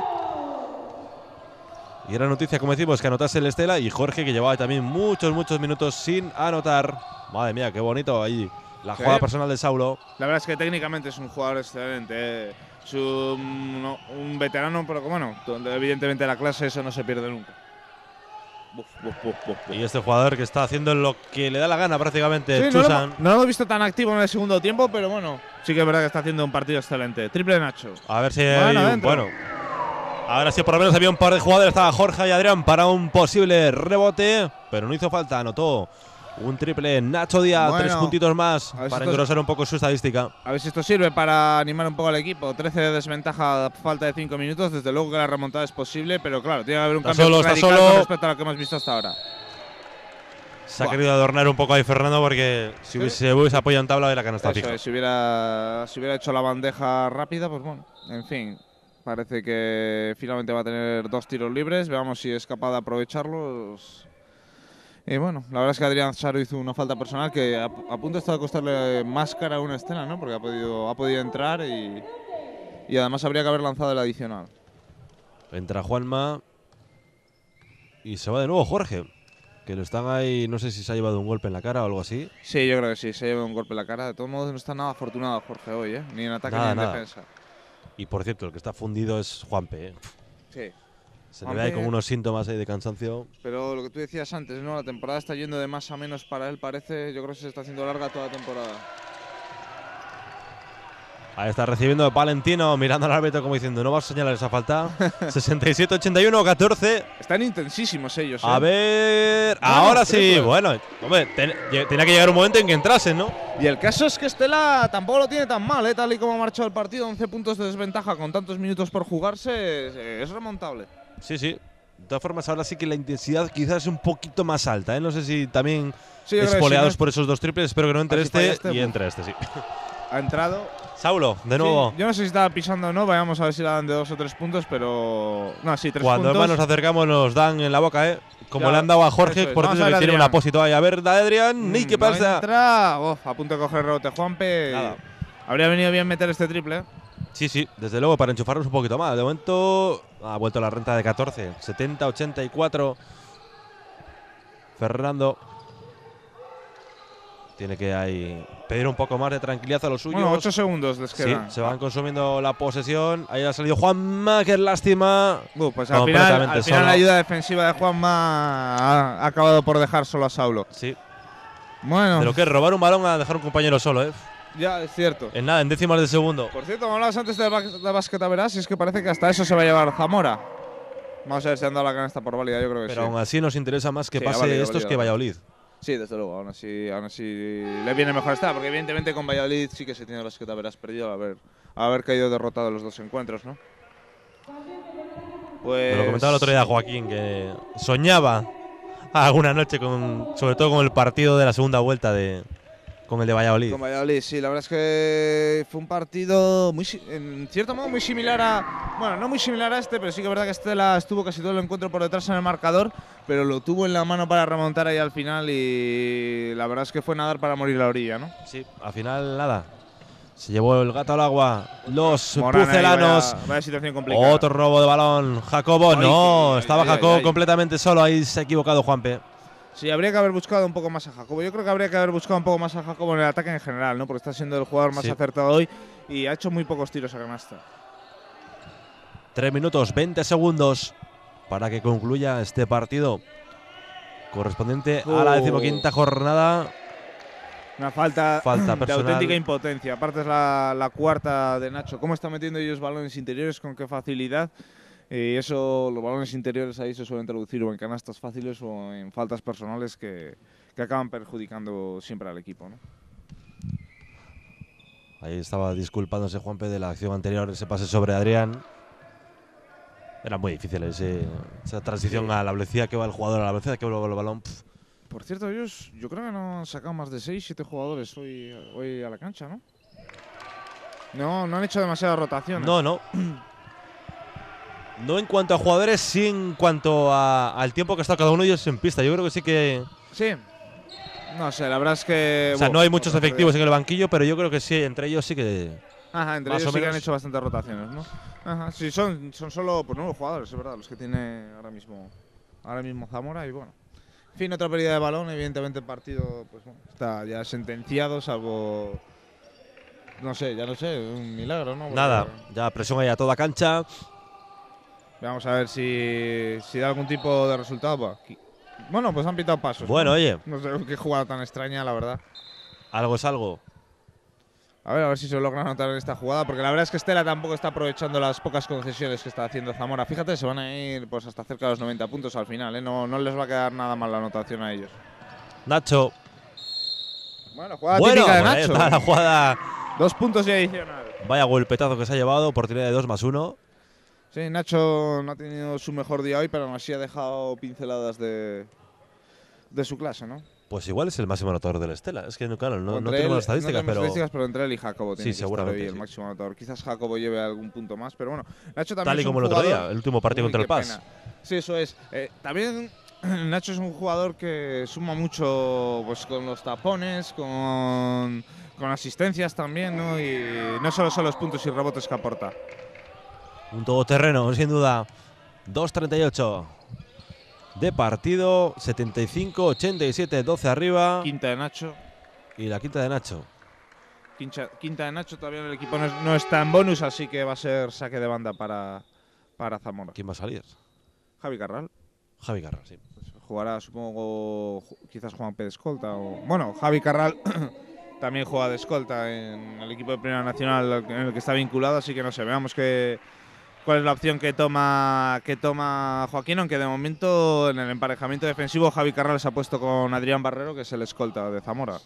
Y era noticia, como decimos, que anotase el Estela y Jorge, que llevaba también muchos minutos sin anotar. Madre mía, qué bonito ahí la jugada personal de Saulo. La verdad es que técnicamente es un jugador excelente. Es un veterano, pero que bueno, donde evidentemente la clase eso no se pierde nunca. Y este jugador que está haciendo lo que le da la gana prácticamente, Sí, Chusan. no lo hemos visto tan activo en el segundo tiempo, pero bueno, sí que es verdad que está haciendo un partido excelente. Triple Nacho. A ver si Bueno, ahora sí por lo menos había un par de jugadores, estaba Jorge y Adrián para un posible rebote, pero no hizo falta, anotó un triple Nacho Díaz, Bueno, 3 puntitos más a ver si para esto- engrosar un poco su estadística. A ver si esto sirve para animar un poco al equipo. 13 de desventaja a falta de 5 minutos. Desde luego que la remontada es posible, pero claro, tiene que haber un Está cambio solo, está radical solo. con respecto a lo que hemos visto hasta ahora. Se ha querido adornar un poco ahí Fernando porque si se hubiese apoyado en tabla de la canasta Eso fija. es, si hubiera hecho la bandeja rápida, pues bueno, en fin. Parece que finalmente va a tener 2 tiros libres. Veamos si es capaz de aprovecharlos. Y bueno, la verdad es que Adrián Saro hizo una falta personal que a punto está de costarle más cara a una Estela, ¿no? Porque ha podido entrar y además habría que haber lanzado el adicional. Entra Juanma y se va de nuevo Jorge, que lo están ahí, no sé si se ha llevado un golpe en la cara o algo así. Sí, yo creo que sí, se lleva un golpe en la cara. De todos modos, no está nada afortunado Jorge hoy, ¿eh? Ni en ataque Nada, ni en nada. defensa. Y por cierto, el que está fundido es Juanpe. Sí. Se le ve ahí Juanpe, con unos síntomas ahí de cansancio. Pero lo que tú decías antes, ¿no? La temporada está yendo de más a menos para él, parece. Yo creo que se está haciendo larga toda la temporada. Ahí está recibiendo Valentino, mirando al árbitro como diciendo, no vas a señalar esa falta. 67-81, 14. Están intensísimos ellos, ¿eh? A ver, Bueno, ahora sí. triple. Bueno, hombre, tenía que llegar un momento en que entrasen, ¿no? Y el caso es que Estela tampoco lo tiene tan mal, ¿eh? Tal y como ha marchado el partido, 11 puntos de desventaja con tantos minutos por jugarse, es remontable. Sí, sí. De todas formas, ahora sí que la intensidad quizás es un poquito más alta, ¿eh? No sé si también Sí, yo creo que espoleados sí, ¿no? por esos 2 triples. Espero que no entre Así falla este, y uf. entre este, sí. Ha entrado. Saulo, de nuevo. Sí, yo no sé si estaba pisando o no, vayamos a ver si la dan de 2 o 3 puntos, pero. No, sí, 3 Cuando puntos. más nos acercamos nos dan en la boca, ¿eh? Como Ya, le han dado a eso Jorge, es. por Vamos cierto a ver, que tiene un Adrián. apósito ahí. A ver, da Adrián, ni qué No pasa. entra. A punto de coger el rebote Juanpe. Nada. Habría venido bien meter este triple. Sí, sí, desde luego para enchufarnos un poquito más. De momento ha vuelto la renta de 14, 70-84. Fernando tiene que ahí pedir un poco más de tranquilidad a los suyos. Bueno, 8 segundos les Sí, quedan. se van consumiendo la posesión. Ahí ha salido Juanma, qué lástima. Pues al Completamente final solo. la ayuda defensiva de Juanma ha acabado por dejar solo a Saulo. Sí, Bueno, de lo que es robar un balón a dejar un compañero solo, ¿eh? ya es cierto. En nada, en décimas de segundo. Por cierto, me hablabas antes de básquet a verás, y es que parece que hasta eso se va a llevar Zamora. Vamos a ver si han dado la canasta por válida, yo creo que Pero sí. aún así nos interesa más que Sí, pase válido, estos válido. que Valladolid. Sí, desde luego, aún así le viene mejor estar, porque evidentemente con Valladolid sí que se tiene básquet a verás perdido al haber caído derrotado en los 2 encuentros, ¿no? Pues Me lo comentaba el otro día Joaquín, que soñaba alguna noche sobre todo con el partido de la segunda vuelta con el de Valladolid. Con Valladolid, sí, la verdad es que fue un partido en cierto modo muy similar a. Bueno, no muy similar a este, pero sí que es verdad que Estela estuvo casi todo el encuentro por detrás en el marcador, pero lo tuvo en la mano para remontar ahí al final y la verdad es que fue nadar para morir la orilla, ¿no? Sí, al final nada. Se llevó el gato al agua. Los Morán ahí, pucelanos. vaya situación complicada. Otro robo de balón. Jacobo, Ay, no. ay, Estaba ay, Jacobo ay. completamente solo. Ahí se ha equivocado Juanpe. Sí, habría que haber buscado un poco más a Jacobo. Yo creo que habría que haber buscado un poco más a Jacobo en el ataque en general, ¿no? Porque está siendo el jugador más Sí. acertado hoy y ha hecho muy pocos tiros a canasta. 3 minutos 20 segundos para que concluya este partido correspondiente a la 15ª jornada. Una falta de personal. auténtica impotencia. Aparte es la cuarta de Nacho. ¿Cómo está metiendo ellos balones interiores? ¿Con qué facilidad? Y eso, los balones interiores ahí se suelen traducir o en canastas fáciles o en faltas personales que acaban perjudicando siempre al equipo, ¿no? Ahí estaba disculpándose Juanpe de la acción anterior, ese pase sobre Adrián. Era muy difícil esa transición a la velocidad que va el jugador, a la velocidad que vuelve el balón. Por cierto, ellos yo creo que no han sacado más de 6-7 jugadores hoy a la cancha, ¿no? No han hecho demasiadas rotaciones. No, no. No en cuanto a jugadores, sí en cuanto al tiempo que está cada uno de ellos en pista. Yo creo que sí que… Sí. No sé, la verdad es que… O sea, no hay muchos efectivos en el banquillo, pero yo creo que sí, entre ellos sí que… Ajá, entre más ellos o sí que menos. han hecho bastantes rotaciones, ¿no? Ajá, sí, son solo pues, nuevos jugadores, es verdad, los que tiene ahora mismo Zamora y bueno. En fin, otra pérdida de balón, evidentemente el partido pues, bueno, está ya sentenciado, salvo no sé, ya no sé, un milagro, ¿no? Porque Nada, ya presión ahí a toda cancha. vamos a ver si da algún tipo de resultado. Bueno, pues han pitado pasos. Bueno, ¿no? oye. No sé qué jugada tan extraña, la verdad. Algo es algo. A ver si se logra anotar en esta jugada, porque la verdad es que Estela tampoco está aprovechando las pocas concesiones que está haciendo Zamora. Fíjate, se van a ir pues hasta cerca de los 90 puntos al final, ¿eh? No les va a quedar nada mal la anotación a ellos. Nacho. Bueno, jugada típica de pues ahí Nacho. está la jugada. 2 puntos y adicional. Vaya golpetazo que se ha llevado, oportunidad de 2+1. Sí, Nacho no ha tenido su mejor día hoy, pero aún así ha dejado pinceladas de su clase, ¿no? Pues igual es el máximo anotador del Estela. Es que, claro, no Entre tenemos él- las estadísticas, no tenemos pero estadísticas, pero entre él y Jacobo tiene Sí, que estar seguramente, hoy el sí. máximo anotador. Quizás Jacobo lleve algún punto más, pero bueno. Nacho también tal y es un como el otro jugador- día, el último partido Uy, contra el qué PAS. pena. Sí, eso es. También Nacho es un jugador que suma mucho pues, con los tapones, con asistencias también, ¿no? Y no solo son los puntos y rebotes que aporta. Un todoterreno, sin duda. 2:38 de partido, 75-87, 12 arriba. Quinta de Nacho. Y la quinta de Nacho. Quinta de Nacho, todavía el equipo no está en bonus, así que va a ser saque de banda para Zamora. ¿Quién va a salir? Javi Carral. Javi Carral, sí. Jugará, supongo, quizás Juan P. de escolta. Bueno, Javi Carral también juega de escolta en el equipo de Primera Nacional en el que está vinculado, así que no sé, veamos cuál es la opción que toma Joaquín, aunque de momento en el emparejamiento defensivo Javi Carral se ha puesto con Adrián Barrero, que es el escolta de Zamora.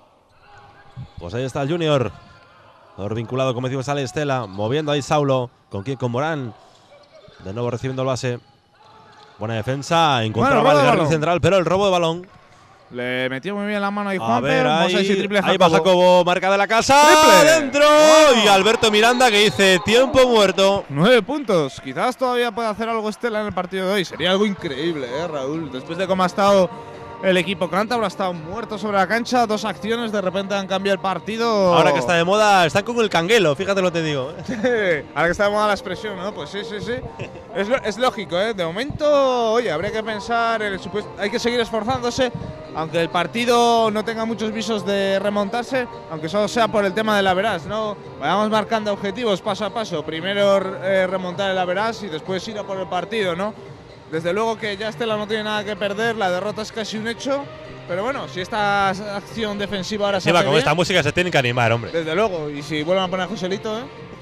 Pues ahí está el Junior. Jugador vinculado, como decimos, sale Estela. Moviendo ahí Saulo. ¿Con quién? Con Morán. De nuevo recibiendo el base. Buena defensa. Encontraba Bueno, el robo de jardín balón. central, pero el robo de balón. Le metió muy bien la mano ahí A Juan ver, Vamos a ver si triple ahí va Jacobo, marca de la casa. ¡Triple! ¡Dentro! Bueno. Y Alberto Miranda que dice tiempo muerto. 9 puntos. Quizás todavía pueda hacer algo Estela en el partido de hoy. Sería algo increíble, Raúl. Después de cómo ha estado el equipo Cántabro, ha estado muerto sobre la cancha. 2 acciones, de repente han cambiado el partido. Ahora que está de moda, están con el canguelo, fíjate lo que te digo. Ahora que está de moda la expresión, ¿no? Pues sí. Es lógico, ¿eh? De momento, oye, habría que pensar en el supuesto. Hay que seguir esforzándose, aunque el partido no tenga muchos visos de remontarse, aunque solo sea por el tema del average, ¿no? Vayamos marcando objetivos paso a paso. Primero remontar el average y después ir a por el partido, ¿no? Desde luego que ya Estela no tiene nada que perder, la derrota es casi un hecho. Pero bueno, si esta acción defensiva ahora se Encima, hace con bien, esta música se tienen que animar, hombre. desde luego. Y si vuelven a poner a Joselito, ¿eh?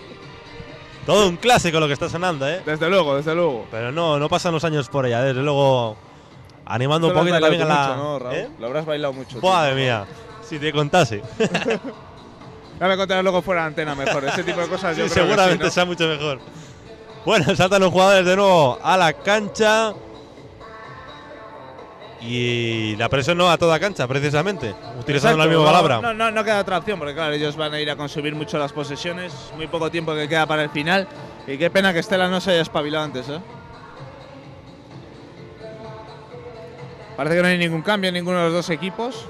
Todo un clásico lo que está sonando, ¿eh? Desde luego. Pero no pasan los años por ella, desde luego animando un Lo habrás poquito también a bailado la… mucho, ¿no, Raúl? ¿Eh? Lo habrás bailado mucho. Madre tío. mía, si te contase. Ya me contarás luego fuera de antena mejor. Ese tipo de cosas yo Sí, creo que seguramente sí, ¿no? sea mucho mejor. Bueno, saltan los jugadores de nuevo a la cancha. Y la presión no a toda cancha, precisamente. Utilizando la Exacto, misma palabra. No queda otra opción, porque claro, ellos van a ir a consumir mucho las posesiones. Muy poco tiempo que queda para el final. Y qué pena que Estela no se haya espabilado antes, ¿eh? Parece que no hay ningún cambio en ninguno de los dos equipos.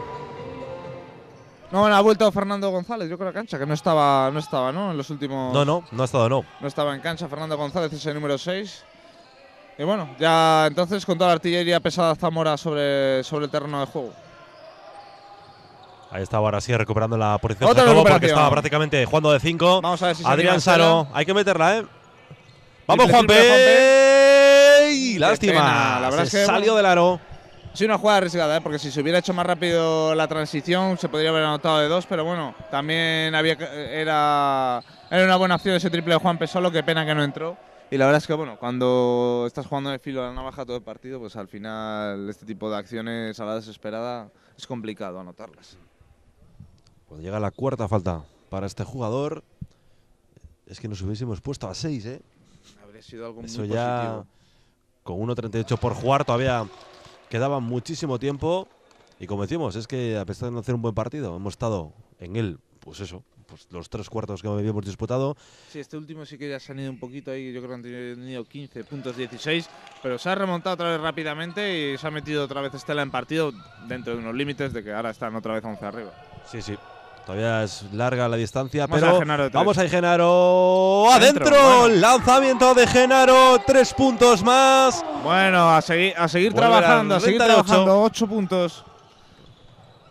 No, ha vuelto Fernando González, yo creo, a cancha, que no estaba, ¿no? En los últimos… No ha estado, no. No estaba en cancha Fernando González, ese número 6. Y bueno, ya entonces con toda la artillería pesada Zamora sobre el terreno de juego. Ahí estaba ahora sí recuperando la posición Otra Jacobo porque recuperación. estaba prácticamente jugando de 5. Vamos a ver si se Adrián anima Saro, Estela. hay que meterla, ¿eh? Vamos, Triple, Juanpe. triple, Y Qué lástima. pena, la verdad Se es que, salió del aro. Sí, una jugada arriesgada, porque si se hubiera hecho más rápido la transición se podría haber anotado de 2, pero bueno, también era una buena opción ese triple de Juan Pesolo, qué pena que no entró. Y la verdad es que bueno, cuando estás jugando de filo a la navaja todo el partido, pues al final este tipo de acciones a la desesperada es complicado anotarlas. Cuando llega la cuarta falta para este jugador, es que nos hubiésemos puesto a 6, ¿eh? Habría sido algo Eso muy ya, positivo. con 1.38 por jugar, todavía quedaba muchísimo tiempo. Y como decimos, es que a pesar de no hacer un buen partido, hemos estado en él, pues eso, pues los 3 cuartos que habíamos disputado. Sí, este último sí que ya se han ido un poquito ahí, yo creo que han tenido 15 puntos, 16, pero se ha remontado otra vez rápidamente y se ha metido otra vez Estela en partido dentro de unos límites de que ahora están otra vez 11 arriba. Sí, sí. Todavía es larga la distancia, Vamos pero a Genaro de tres. vamos a Genaro adentro. Bueno. Lanzamiento de Genaro, 3 puntos más. Bueno, a seguir Vuelve trabajando, la a seguir renta de trabajando, 8 puntos.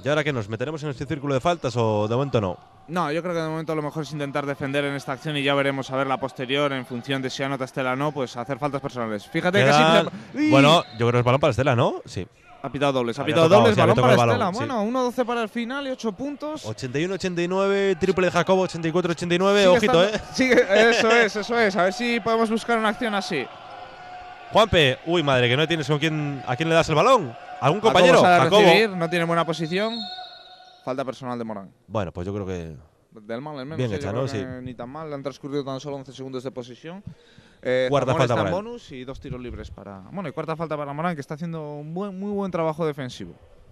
¿Y ahora qué nos meteremos en este círculo de faltas o de momento no? No, yo creo que de momento lo mejor es intentar defender en esta acción y ya veremos a ver la posterior en función de si anota Estela o no, pues hacer faltas personales. Fíjate que simple. Bueno, yo creo que es balón para Estela, ¿no? Sí. Ha pitado dobles, Había tocado, sí, balón para balón, Estela. sí. Bueno, 1-12 para el final y 8 puntos. 81-89, triple de Jacobo, 84-89, ojito, Eso es. A ver si podemos buscar una acción así. Juanpe, uy, madre, que no tienes con quién. ¿A quién le das el balón? ¿Algún compañero? Jacobo. No tiene buena posición. Falta personal de Morán. Bueno, pues yo creo que. Del mal, al menos. Bien hecha, ¿no? Sí. Ni tan mal. Le han transcurrido tan solo 11 segundos de posesión. Cuarta falta para él. Bonus y 2 tiros libres para. Bueno, y cuarta falta para Morán, que está haciendo un muy buen trabajo defensivo.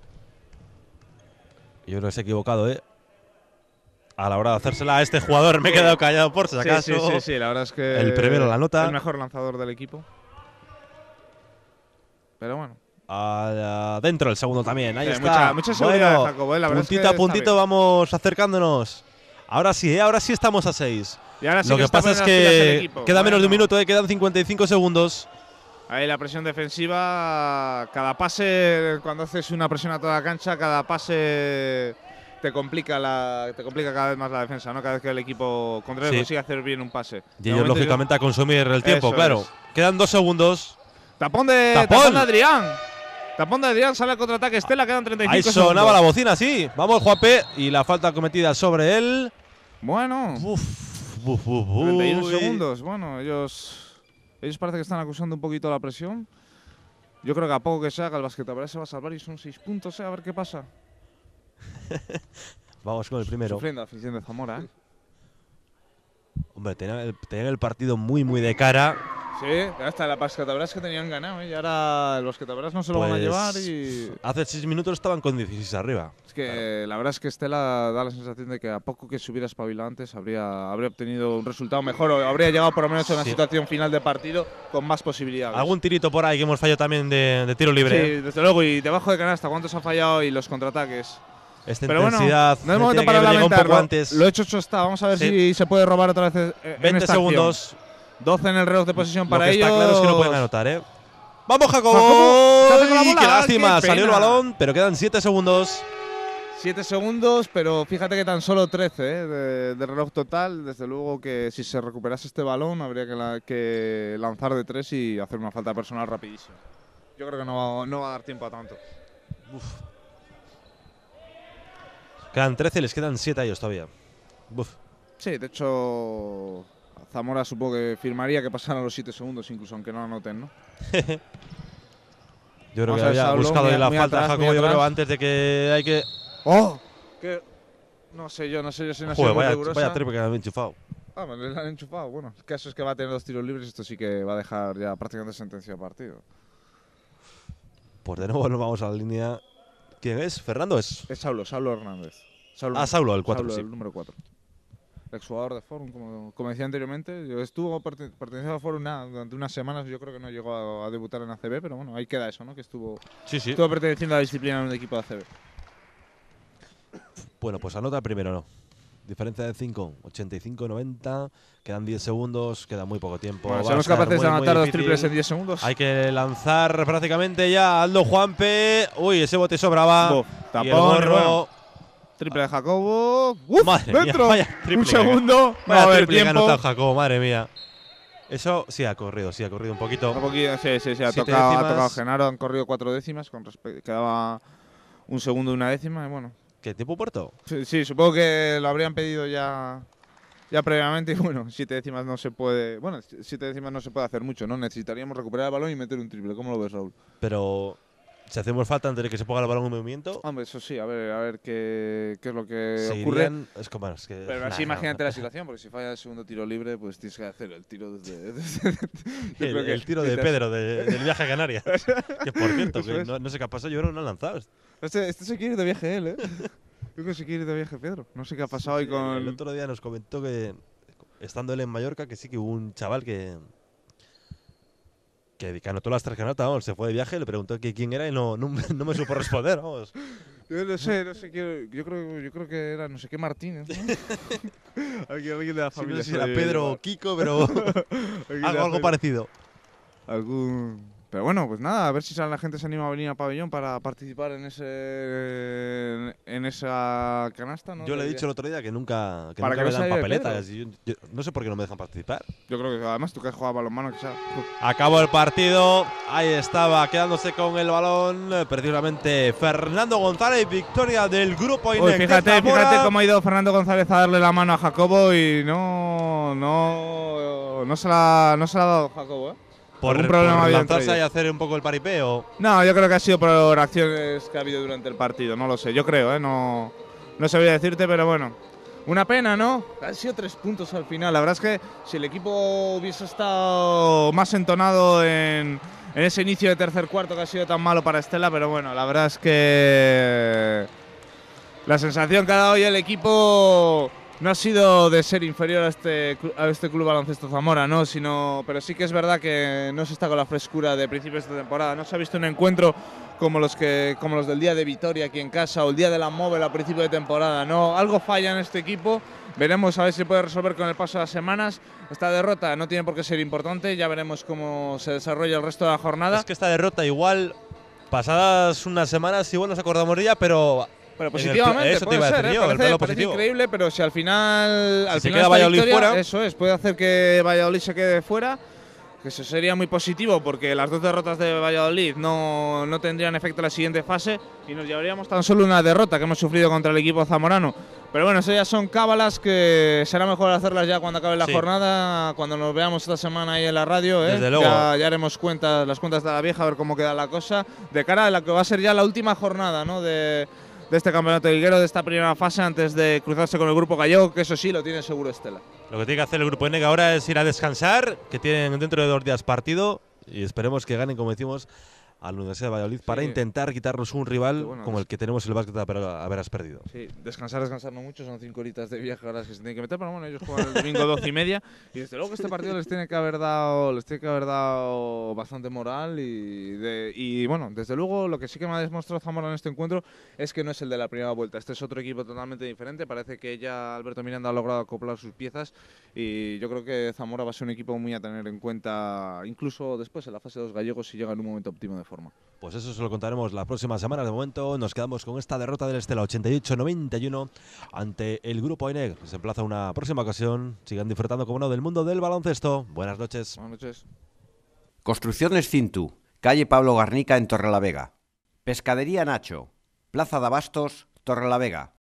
Yo creo que se ha equivocado, ¿eh? A la hora de hacérsela a este jugador, me he quedado callado por si acaso. Sí, la verdad es que. El primero la nota. El mejor lanzador del equipo. Pero bueno. Adentro el segundo también. Ahí está. Mucha seguridad de Jacobo, la verdad puntito es que a puntito vamos acercándonos. Ahora sí estamos a 6. Y ahora sí Lo que pasa es que queda menos de un minuto, quedan 55 segundos. Ahí la presión defensiva, cada pase, cuando haces una presión a toda cancha, cada pase te complica cada vez más la defensa, ¿no? Cada vez que el equipo contrario consigue hacer bien un pase. Y ellos lógicamente a consumir el tiempo, claro. Quedan 2 segundos. Tapón de Adrián. Tapón de Adrián, sale el contraataque Estela, quedan 35 Ahí segundos. sonaba la bocina, sí. Vamos, Juanpe. Y la falta cometida sobre él. Bueno. 31 segundos. Bueno, ellos parece que están acusando un poquito la presión. Yo creo que a poco que se haga, el Basquetabares se va a salvar y son 6 puntos, a ver qué pasa. Vamos con el primero. Sufriendo la afición de Zamora, ¿eh? Hombre, tenían el partido muy de cara. Sí, hasta la Basquetabares que tenían ganado, ¿eh? Y ahora el Basquetabares no se lo van a llevar y… Hace 6 minutos estaban con 16 arriba. Es que la verdad es que Estela da la sensación de que a poco que se hubiera espabilado antes habría obtenido un resultado mejor o habría llegado por lo menos a una situación final de partido con más posibilidades. Algún tirito por ahí que hemos fallado también de tiro libre. Sí, desde luego. Y debajo de canasta, ¿cuántos ha fallado? Y los contraataques. Esta pero intensidad. Bueno, no es momento para lamentarlo. Antes. Lo hecho está. Vamos a ver si se puede robar otra vez. 20 segundos. Acción. 12 en el reloj de posesión para ellos. Está claro es que no pueden anotar, ¿eh? ¡Vamos, Jacobo! ¡Qué lástima! Salió el balón, pero quedan 7 segundos. 7 segundos, pero fíjate que tan solo 13 de reloj total. Desde luego que si se recuperase este balón habría que lanzar de 3 y hacer una falta personal rapidísima. Yo creo que no va a dar tiempo a tanto. Uf. Quedan 13, les quedan 7 a ellos todavía. Uf. Sí, de hecho… Zamora supongo que firmaría que pasaran los 7 segundos, incluso aunque no anoten, ¿no? Yo creo que había buscado la falta de Jacobo, yo creo, antes de que hay que… ¡Oh! No sé yo si no soy muy rigurosa. Vaya triple que me han enchufado. Me lo han enchufado. Bueno, el caso es que va a tener 2 tiros libres, esto sí que va a dejar ya prácticamente sentencia de partido. Pues de nuevo nos vamos a la línea. ¿Quién es? ¿Fernando es? Es Saulo Hernández. Saulo, el 4, sí. El número 4. Exjugador de Forum, como decía anteriormente. Yo estuvo perteneciendo a Forum durante unas semanas. Yo creo que no llegó a debutar en ACB, pero bueno, ahí queda eso, ¿no? Que estuvo perteneciendo a la disciplina en un equipo de ACB. Bueno, pues anota primero, ¿no? Diferencia de 5, 85-90. Quedan 10 segundos, queda muy poco tiempo. Bueno, somos capaces de anotar 2 triples en 10 segundos. Hay que lanzar prácticamente ya. Aldo Juanpe. Uy, ese bote sobraba. Tapón, y el gorro. Triple de Jacobo. ¡Uf! Madre ¡Dentro! Mía, vaya triple un segundo. Va a haber tiempo. Que ha anotado Jacobo, madre mía. Eso sí ha corrido un poquito. Sí, ha tocado Genaro. Han corrido 4 décimas. Quedaba un segundo y una décima. Y bueno. ¿Qué tiempo puerto? Sí, supongo que lo habrían pedido ya previamente. Y bueno, 7 décimas no se puede. Bueno, 7 décimas no se puede hacer mucho, ¿no? Necesitaríamos recuperar el balón y meter un triple. ¿Cómo lo ves, Raúl? Pero si hacemos falta antes de que se ponga el balón en movimiento. Hombre, eso sí, a ver qué es lo que ocurre. Pero así imagínate la situación, porque si falla el segundo tiro libre, pues tienes que hacer el tiro desde el tiro de Pedro del viaje a Canarias. Que por cierto, que no sé qué ha pasado, yo creo que no han lanzado. Este se quiere ir de viaje él, ¿eh? Yo creo que se quiere ir de viaje Pedro. No sé qué ha pasado hoy con… El otro día nos comentó que, estando él en Mallorca, que sí que hubo un chaval que anotó las 3 que anota, vamos, se fue de viaje, le preguntó quién era y no me supo responder, vamos. Yo no sé, yo creo que era no sé qué Martínez, ¿no? Alguien de la familia. Sí, no sé si era Pedro o Kiko, pero algo parecido. Pero Pero bueno, pues nada, a ver si la gente se anima a venir al pabellón para participar en esa canasta, ¿no? Yo le he dicho el otro día que nunca Para que me no dan se papeletas. Yo no sé por qué no me dejan participar. Yo creo que además tú que has jugado balonmano, quizá. Acabó el partido. Ahí estaba, quedándose con el balón. Precisamente Fernando González, victoria del grupo Uy, INEC. fíjate cómo ha ido Fernando González a darle la mano a Jacobo y no se la ha dado Jacobo, ¿eh? Por problema había entre lanzarse y ellos. hacer un poco el paripeo. No, yo creo que ha sido por acciones que ha habido durante el partido, no lo sé, yo creo, no sabría decirte, pero bueno. Una pena, ¿no? Han sido 3 puntos al final. La verdad es que si el equipo hubiese estado más entonado en ese inicio de tercer cuarto que ha sido tan malo para Estela, pero bueno, la verdad es que la sensación que ha dado hoy el equipo no ha sido de ser inferior a este Club Baloncesto Zamora, ¿no? Pero sí que es verdad que no se está con la frescura de principios de temporada. No se ha visto un encuentro como los del día de Vitoria aquí en casa o el día de la Móvil a principio de temporada, ¿no? Algo falla en este equipo. Veremos a ver si se puede resolver con el paso de las semanas. Esta derrota no tiene por qué ser importante. Ya veremos cómo se desarrolla el resto de la jornada. Es que esta derrota igual, pasadas unas semanas, igual nos acordamos de ella, pero positivamente, eso te puede iba a ser, decir yo, el plano parece positivo. increíble, pero si al final Si se queda Valladolid fuera, eso es, puede hacer que Valladolid se quede fuera, que eso sería muy positivo porque las 2 derrotas de Valladolid no tendrían efecto en la siguiente fase y nos llevaríamos tan solo una derrota que hemos sufrido contra el equipo zamorano. Pero bueno, eso ya son cábalas que será mejor hacerlas ya cuando acabe la jornada, cuando nos veamos esta semana ahí en la radio. Desde luego. Ya haremos las cuentas de la vieja, a ver cómo queda la cosa, de cara a la que va a ser ya la última jornada, ¿no? de este campeonato liguero, de esta primera fase, antes de cruzarse con el grupo gallego, que eso sí lo tiene seguro Estela. Lo que tiene que hacer el grupo INEC ahora es ir a descansar, que tienen dentro de 2 días partido, y esperemos que ganen, como decimos, a la Universidad de Valladolid para intentar quitarnos un rival como el que tenemos el básquet a haberás perdido. Sí, descansar no mucho, son 5 horitas de viaje ahora que se tienen que meter, pero bueno, ellos juegan el domingo 12:30 y desde luego que este partido les tiene que haber dado bastante moral y bueno, desde luego lo que sí que me ha demostrado Zamora en este encuentro es que no es el de la primera vuelta. Este es otro equipo totalmente diferente, parece que ya Alberto Miranda ha logrado acoplar sus piezas y yo creo que Zamora va a ser un equipo muy a tener en cuenta, incluso después en la fase de los gallegos, si llega en un momento óptimo de forma. Pues eso se lo contaremos la próxima semana. De momento nos quedamos con esta derrota del Estela 88-91 ante el grupo INEC. Se emplaza una próxima ocasión. Sigan disfrutando, como no, del mundo del baloncesto. Buenas noches. Buenas noches. Construcciones Cintu, calle Pablo Garnica en Torrelavega. Pescadería Nacho, Plaza de Abastos, Torrelavega.